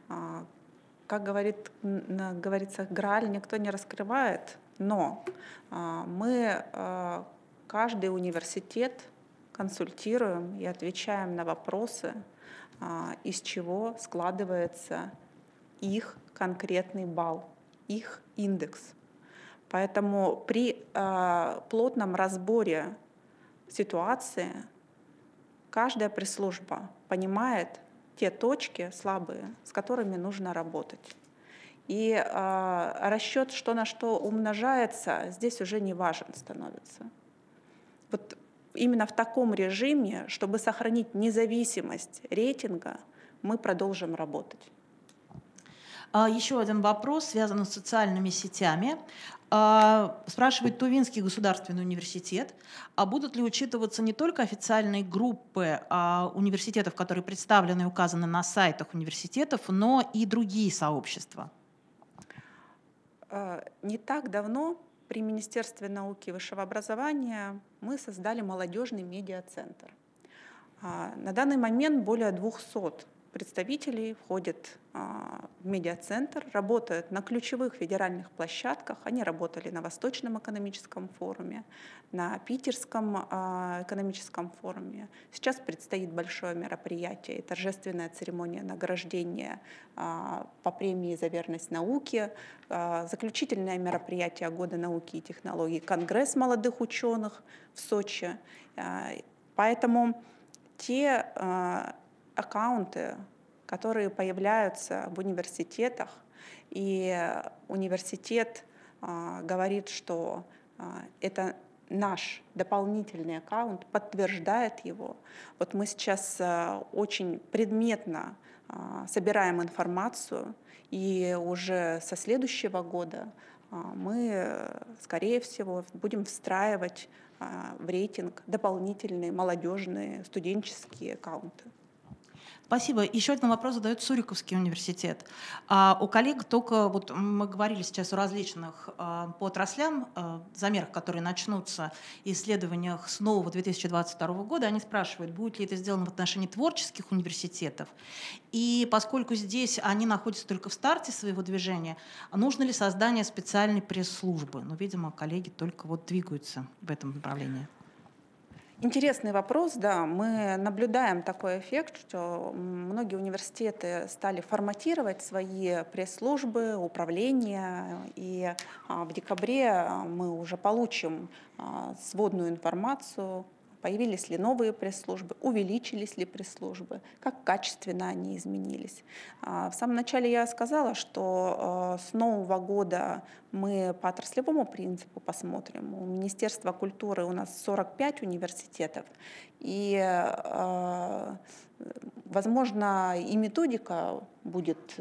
Как говорит, говорится, Грааль никто не раскрывает, но мы каждый университет консультируем и отвечаем на вопросы, из чего складывается их конкретный балл, их индекс. Поэтому при плотном разборе ситуации каждая пресс-служба понимает те точки слабые, с которыми нужно работать. И э, расчет, что на что умножается, здесь уже не важен становится. Вот именно в таком режиме, чтобы сохранить независимость рейтинга, мы продолжим работать. Еще один вопрос, связанный с социальными сетями. Спрашивает Тувинский государственный университет, а будут ли учитываться не только официальные группы университетов, которые представлены и указаны на сайтах университетов, но и другие сообщества? Не так давно при Министерстве науки и высшего образования мы создали молодежный медиацентр. На данный момент более двухсот представителей входят в медиацентр, работают на ключевых федеральных площадках. Они работали на Восточном экономическом форуме, на Питерском экономическом форуме. Сейчас предстоит большое мероприятие и торжественная церемония награждения по премии за верность науке, заключительное мероприятие Года науки и технологий, Конгресс молодых ученых в Сочи. Поэтому те аккаунты, которые появляются в университетах, и университет а, говорит, что а, это наш дополнительный аккаунт, подтверждает его. Вот мы сейчас а, очень предметно а, собираем информацию, и уже со следующего года а, мы, скорее всего, будем встраивать а, в рейтинг дополнительные молодежные студенческие аккаунты. Спасибо. Еще один вопрос задает Суриковский университет. А у коллег только, вот мы говорили сейчас о различных а, по отраслям а, замерах, которые начнутся, исследованиях с нового две тысячи двадцать второго года, они спрашивают, будет ли это сделано в отношении творческих университетов. И поскольку здесь они находятся только в старте своего движения, нужно ли создание специальной пресс-службы? Ну, видимо, коллеги только вот двигаются в этом направлении. Интересный вопрос, да. Мы наблюдаем такой эффект, что многие университеты стали форматировать свои пресс-службы, управления, и в декабре мы уже получим сводную информацию, появились ли новые пресс-службы, увеличились ли пресс-службы, как качественно они изменились. В самом начале я сказала, что с нового года мы по отраслевому принципу посмотрим. У Министерства культуры у нас сорок пять университетов, и, возможно, и методика будет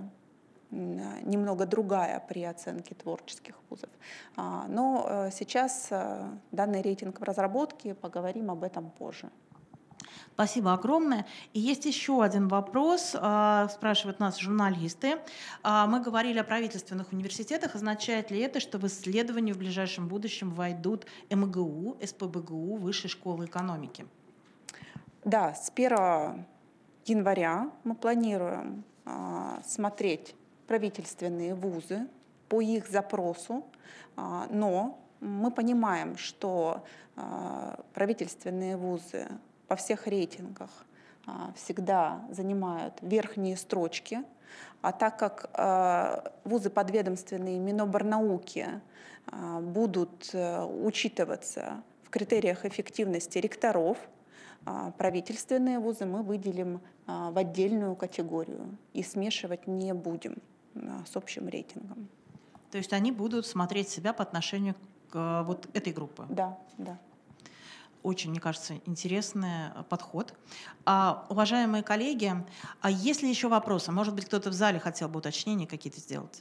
немного другая при оценке творческих вузов. Но сейчас данный рейтинг в разработке, поговорим об этом позже. Спасибо огромное. И есть еще один вопрос, спрашивают нас журналисты. Мы говорили о правительственных университетах. Означает ли это, что в исследование в ближайшем будущем войдут эм гэ у, эс пэ бэ гэ у, Высшей школы экономики? Да, с первого января мы планируем смотреть правительственные вузы по их запросу, но мы понимаем, что правительственные вузы во всех рейтингах всегда занимают верхние строчки, а так как вузы подведомственные Миноборнауки будут учитываться в критериях эффективности ректоров, правительственные вузы мы выделим в отдельную категорию и смешивать не будем с общим рейтингом. То есть они будут смотреть себя по отношению к вот этой группе? Да, да. Очень, мне кажется, интересный подход. А, уважаемые коллеги, а есть ли еще вопросы? Может быть, кто-то в зале хотел бы уточнения какие-то сделать?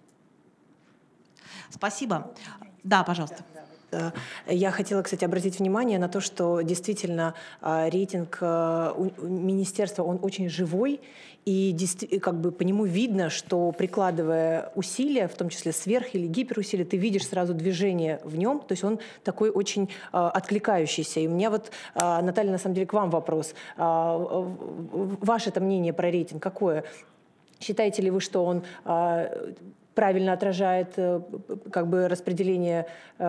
Спасибо. Да, пожалуйста. Я хотела, кстати, обратить внимание на то, что действительно рейтинг министерства, он очень живой, и как бы по нему видно, что прикладывая усилия, в том числе сверх- или гиперусилия, ты видишь сразу движение в нем, то есть он такой очень откликающийся. И у меня вот, Наталья, на самом деле к вам вопрос. Ваше это мнение про рейтинг какое? Считаете ли вы, что он правильно отражает как бы распределение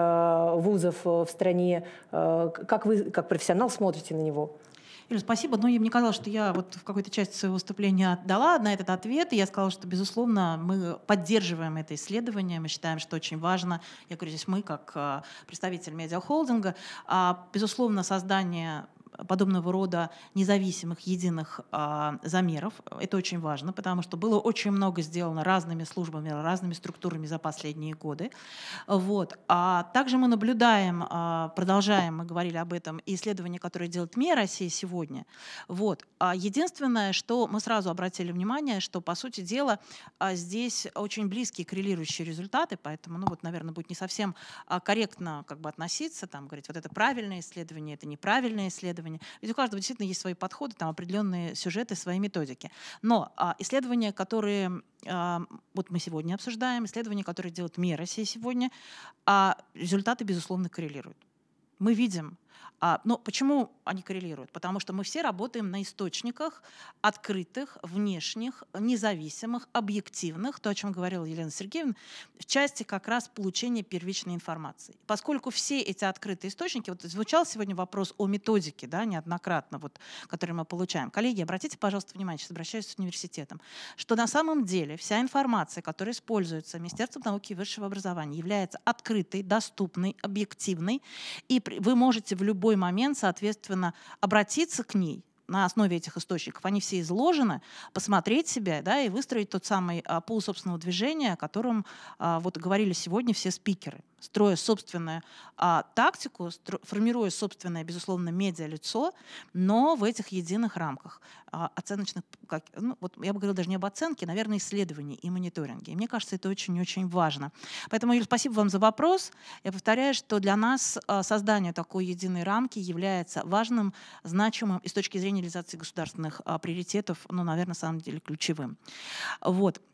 э, вузов в стране? Э, как вы, как профессионал, смотрите на него? Юля, спасибо. Но мне казалось, что я вот в какой-то части своего выступления дала на этот ответ, и я сказала, что, безусловно, мы поддерживаем это исследование, мы считаем, что очень важно, я говорю здесь мы, как представитель медиахолдинга, безусловно, создание подобного рода независимых, единых а, замеров. Это очень важно, потому что было очень много сделано разными службами, разными структурами за последние годы. Вот. А также мы наблюдаем, а, продолжаем, мы говорили об этом, и исследования, которые делает МИА России сегодня. Вот. А единственное, что мы сразу обратили внимание, что, по сути дела, а, здесь очень близкие коррелирующие результаты, поэтому, ну вот, наверное, будет не совсем а, корректно как бы относиться, там, говорить, вот это правильное исследование, это неправильное исследование. Ведь у каждого действительно есть свои подходы, там определенные сюжеты, свои методики. Но а, исследования, которые а, вот мы сегодня обсуждаем, исследования, которые делает МИА России сегодня, а, результаты, безусловно, коррелируют. Мы видим. А, но почему они коррелируют? Потому что мы все работаем на источниках открытых, внешних, независимых, объективных, то, о чем говорила Елена Сергеевна, в части как раз получения первичной информации. Поскольку все эти открытые источники, вот звучал сегодня вопрос о методике, да, неоднократно, вот, который мы получаем. Коллеги, обратите, пожалуйста, внимание, сейчас обращаюсь с университетом, что на самом деле вся информация, которая используется Министерством науки и высшего образования, является открытой, доступной, объективной, и вы можете в любой момент, соответственно, обратиться к ней на основе этих источников. Они все изложены, посмотреть себя, да, и выстроить тот самый а, пул собственного движения, о котором а, вот говорили сегодня все спикеры, строя собственную а, тактику, стро, формируя собственное, безусловно, медиалицо, но в этих единых рамках а, оценочных, как, ну, вот я бы говорила даже не об оценке, наверное, исследований и мониторинге. И мне кажется, это очень-очень важно. Поэтому, Юлия, спасибо вам за вопрос. Я повторяю, что для нас а, создание такой единой рамки является важным, значимым и с точки зрения реализации государственных а, приоритетов, ну, наверное, на самом деле ключевым. Вот.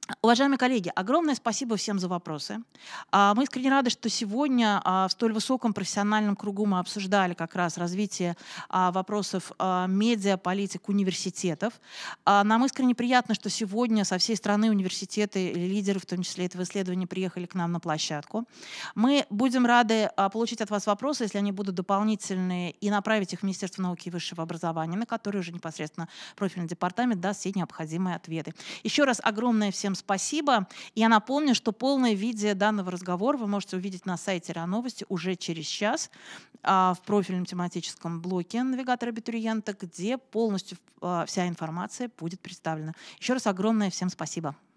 Уважаемые коллеги, огромное спасибо всем за вопросы. А, Мы искренне рады, что сегодня а, в столь высоком профессиональном кругу мы обсуждали как раз развитие а, вопросов а, медиаполитик университетов. А, Нам искренне приятно, что сегодня со всей страны университеты, лидеры, в том числе этого исследования, приехали к нам на площадку. Мы будем рады а, получить от вас вопросы, если они будут дополнительные, и направить их в Министерство науки и высшего образования, на которые уже непосредственно профильный департамент даст все необходимые ответы. Еще раз огромное всем спасибо. Я напомню, что полное видео данного разговора вы можете увидеть на сайте РИА Новости уже через час а, в профильном тематическом блоке навигатора абитуриента, где полностью а, вся информация будет представлена. Еще раз огромное всем спасибо.